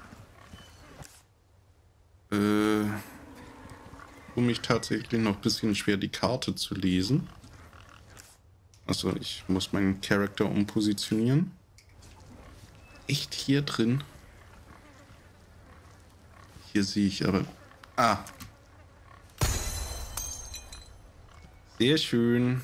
Um mich tatsächlich noch ein bisschen schwer die Karte zu lesen. Also ich muss meinen Charakter umpositionieren. Echt hier drin? Hier sehe ich aber... Ah. Sehr schön.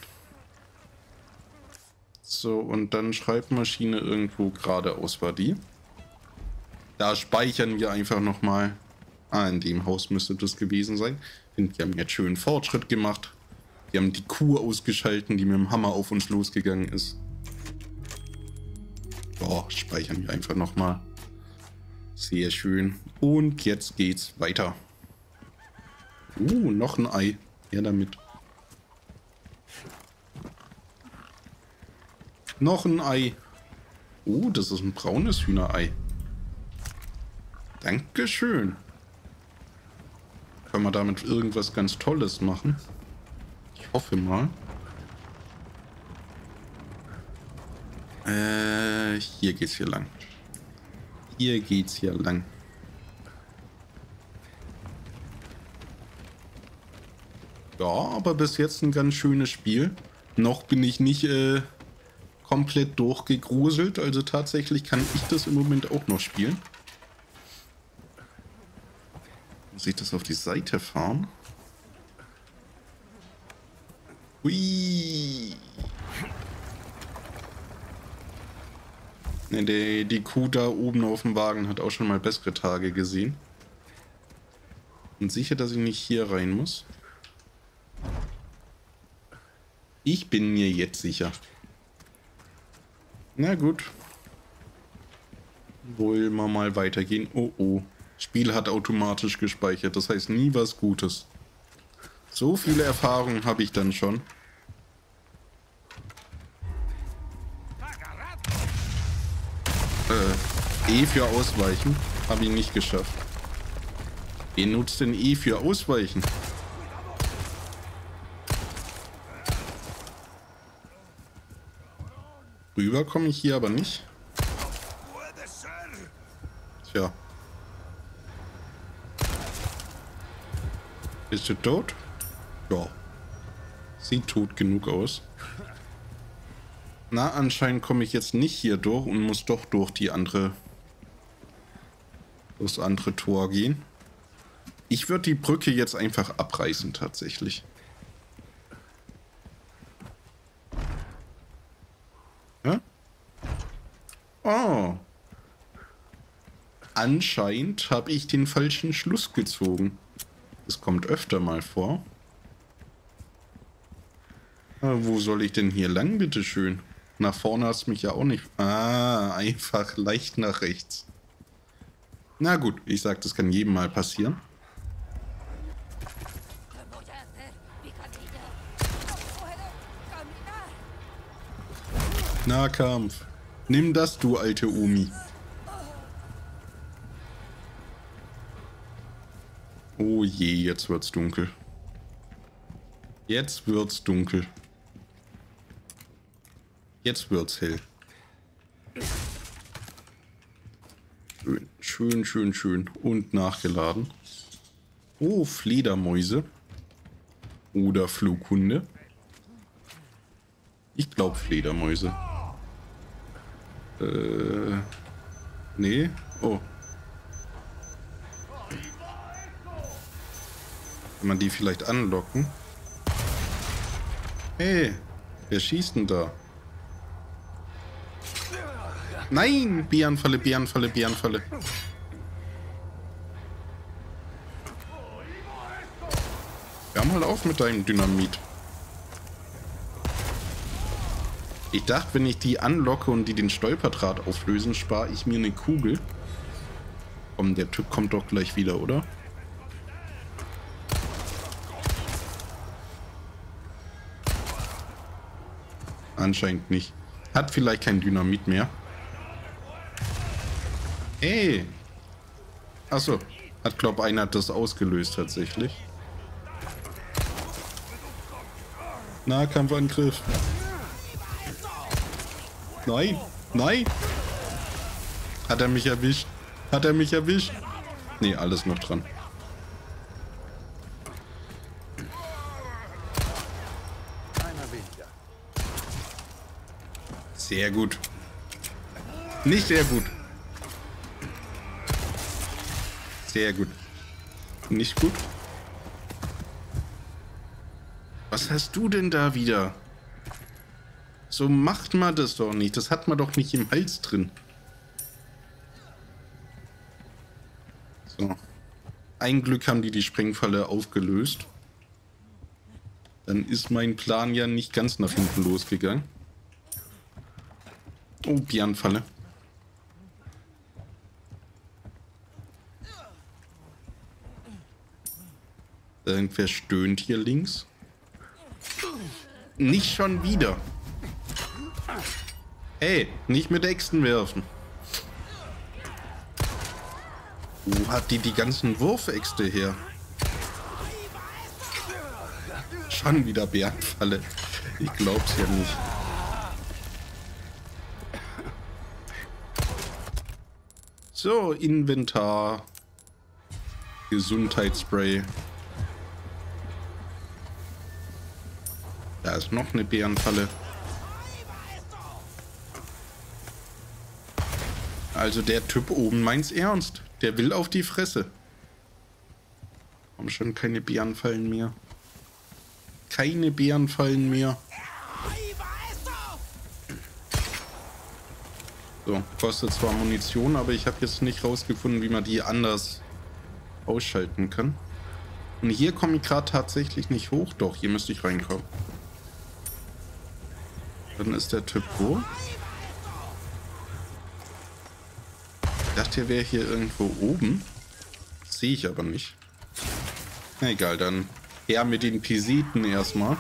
So, und dann Schreibmaschine irgendwo geradeaus war die. Da speichern wir einfach nochmal. Ah, in dem Haus müsste das gewesen sein. Die haben jetzt schön Fortschritt gemacht. Die haben die Kuh ausgeschalten, die mit dem Hammer auf uns losgegangen ist. Boah, speichern wir einfach nochmal. Sehr schön. Und jetzt geht's weiter. Noch ein Ei. Ja, damit. Noch ein Ei. Das ist ein braunes Hühnerei. Dankeschön. Können wir damit irgendwas ganz Tolles machen? Ich hoffe mal. Hier geht's hier lang. Hier geht's hier lang. Ja, aber bis jetzt ein ganz schönes Spiel. Noch bin ich nicht komplett durchgegruselt. Also tatsächlich kann ich das im Moment auch noch spielen. Muss ich das auf die Seite fahren? Hui. Ne, die Kuh da oben auf dem Wagen hat auch schon mal bessere Tage gesehen. Und sicher, dass ich nicht hier rein muss. Ich bin mir jetzt sicher. Na gut. Wollen wir mal weitergehen. Oh oh. Spiel hat automatisch gespeichert. Das heißt nie was Gutes. So viele Erfahrungen habe ich dann schon. E für Ausweichen. Habe ich nicht geschafft. Wer nutzt denn E für Ausweichen? Rüber komme ich hier aber nicht. Tja. Bist du tot? Ja. Sieht tot genug aus. Na, anscheinend komme ich jetzt nicht hier durch und muss doch durch das andere Tor gehen. Ich würde die Brücke jetzt einfach abreißen, tatsächlich. Ja? Oh. Anscheinend habe ich den falschen Schluss gezogen. Das kommt öfter mal vor. Wo soll ich denn hier lang, bitteschön? Nach vorne hast du mich ja auch nicht... Ah, einfach leicht nach rechts. Na gut, ich sag, das kann jedem mal passieren. Nahkampf. Nimm das, du alte Omi. Oh je, jetzt wird's dunkel. Jetzt wird's dunkel. Jetzt wird's hell. Schön, schön, schön, schön. Und nachgeladen. Oh, Fledermäuse. Oder Flughunde. Ich glaube Fledermäuse. Nee. Oh. Kann man die vielleicht anlocken? Hey, wer schießt denn da? Nein! Bärenfalle, Bärenfalle, Bärenfalle. Hör mal auf mit deinem Dynamit. Ich dachte, wenn ich die anlocke und die den Stolperdraht auflösen, spare ich mir eine Kugel. Komm, der Typ kommt doch gleich wieder, oder? Anscheinend nicht. Hat vielleicht kein Dynamit mehr. Ey! Achso. Hat, glaub, einer hat das ausgelöst tatsächlich. Nahkampfangriff. Nein! Nein! Hat er mich erwischt? Hat er mich erwischt? Nee, alles noch dran. Sehr gut. Nicht sehr gut. Sehr gut. Nicht gut. Was hast du denn da wieder? So macht man das doch nicht. Das hat man doch nicht im Hals drin. So. Ein Glück haben die Sprengfalle aufgelöst. Dann ist mein Plan ja nicht ganz nach hinten losgegangen. Oh, Bärenfalle. Irgendwer stöhnt hier links. Nicht schon wieder. Hey, nicht mit Äxten werfen. Wo hat die ganzen Wurfäxte her? Schon wieder Bärenfalle. Ich glaub's ja nicht. So, Inventar. Gesundheitsspray. Da ist noch eine Bärenfalle. Also der Typ oben meint's ernst. Der will auf die Fresse. Haben schon keine Bärenfallen mehr. Keine Bärenfallen mehr. So, kostet zwar Munition, aber ich habe jetzt nicht rausgefunden, wie man die anders ausschalten kann. Und hier komme ich gerade tatsächlich nicht hoch. Doch, hier müsste ich reinkommen. Dann ist der Typ wo? Ich dachte, er wäre hier irgendwo oben. Sehe ich aber nicht. Na egal, dann her mit den Piseten erstmal.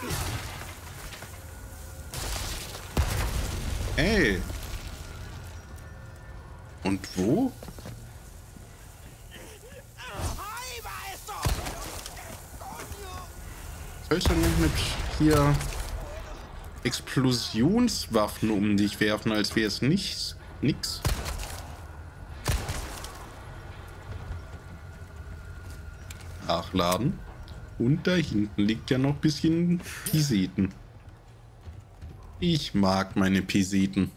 Hey! Und wo? Soll ich dann nicht mit hier Explosionswaffen um dich werfen, als wäre es nix? Nachladen. Und da hinten liegt ja noch ein bisschen Piseten. Ich mag meine Piseten.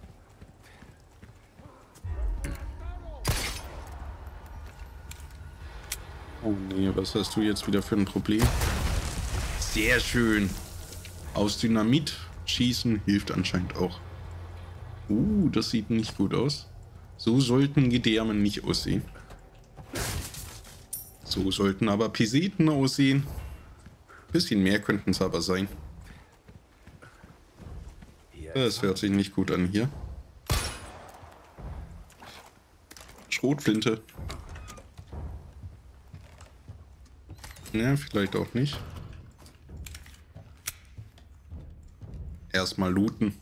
Oh nee, was hast du jetzt wieder für ein Problem? Sehr schön. Aus Dynamit schießen hilft anscheinend auch. Das sieht nicht gut aus. So sollten Gedärme nicht aussehen. So sollten aber Piseten aussehen. Bisschen mehr könnten es aber sein. Das hört sich nicht gut an hier. Schrotflinte. Ja, vielleicht auch nicht. Erstmal looten.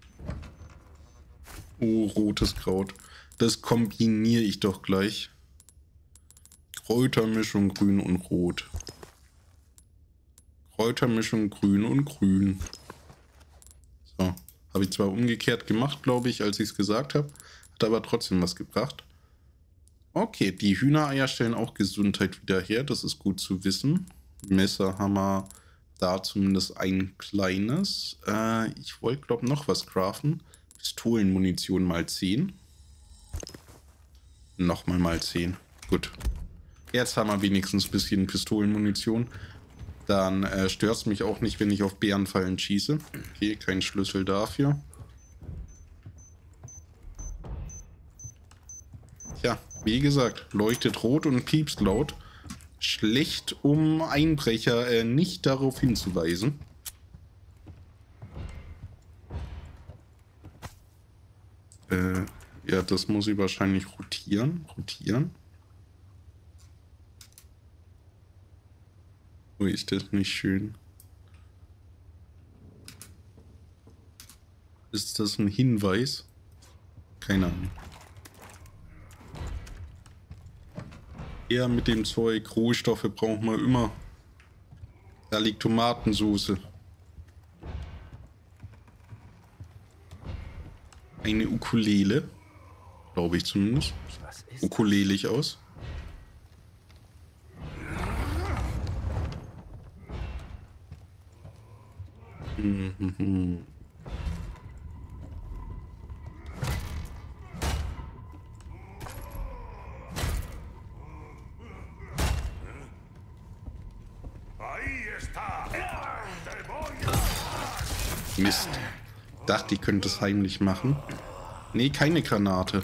Oh, rotes Kraut. Das kombiniere ich doch gleich. Kräutermischung grün und rot. Kräutermischung grün und grün. So. Habe ich zwar umgekehrt gemacht, glaube ich, als ich es gesagt habe. Hat aber trotzdem was gebracht. Okay, die Hühnereier stellen auch Gesundheit wieder her. Das ist gut zu wissen. Messer haben wir da zumindest ein kleines. Ich wollte, glaube ich, noch was craften. Pistolenmunition mal 10. Nochmal mal 10. Gut. Jetzt haben wir wenigstens ein bisschen Pistolenmunition. Dann stört es mich auch nicht, wenn ich auf Bärenfallen schieße. Okay, kein Schlüssel dafür. Tja, wie gesagt, leuchtet rot und piepst laut. Schlecht, um Einbrecher nicht darauf hinzuweisen. Ja, das muss ich wahrscheinlich rotieren. Oh, ist das nicht schön? Ist das ein Hinweis? Keine Ahnung. Ja, mit dem Zeug, Rohstoffe brauchen wir immer. Da liegt Tomatensauce. Eine Ukulele. Glaube ich zumindest. Ukulelig aus. Mist. Dachte, ich könnte es heimlich machen. Nee, keine Granate.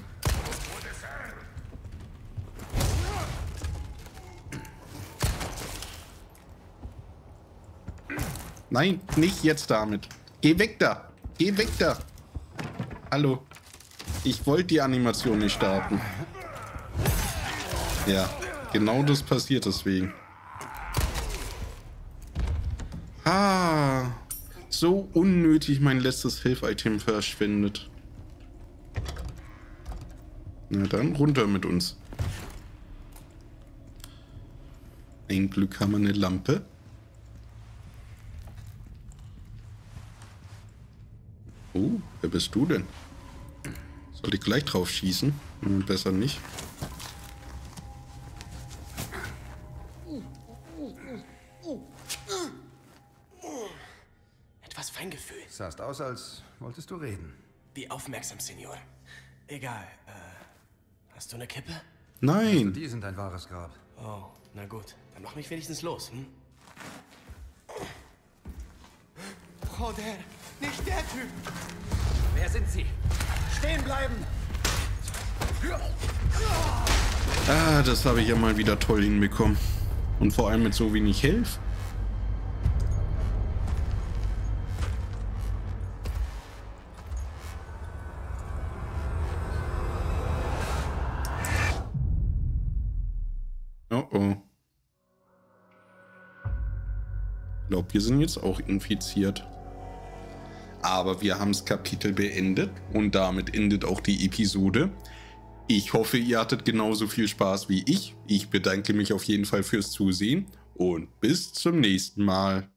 Nein, nicht jetzt damit. Geh weg da. Geh weg da. Hallo. Ich wollte die Animation nicht starten. Ja, genau das passiert deswegen. So unnötig mein letztes Hilfe-Item verschwendet. Na dann, runter mit uns. Ein Glück haben wir eine Lampe. Oh, wer bist du denn? Soll ich gleich drauf schießen? Besser nicht. Etwas Feingefühl. Sahst aus, als wolltest du reden. Wie aufmerksam, Senor. Egal, hast du eine Kippe? Nein. Die sind ein wahres Grab. Oh, na gut. Dann mach mich wenigstens los, hm? Joder, nicht der Typ! Wer sind sie? Stehen bleiben! Ah, das habe ich ja mal wieder toll hinbekommen. Und vor allem mit so wenig Health. Oh oh. Ich glaube, wir sind jetzt auch infiziert. Aber wir haben das Kapitel beendet und damit endet auch die Episode. Ich hoffe, ihr hattet genauso viel Spaß wie ich. Ich bedanke mich auf jeden Fall fürs Zusehen und bis zum nächsten Mal.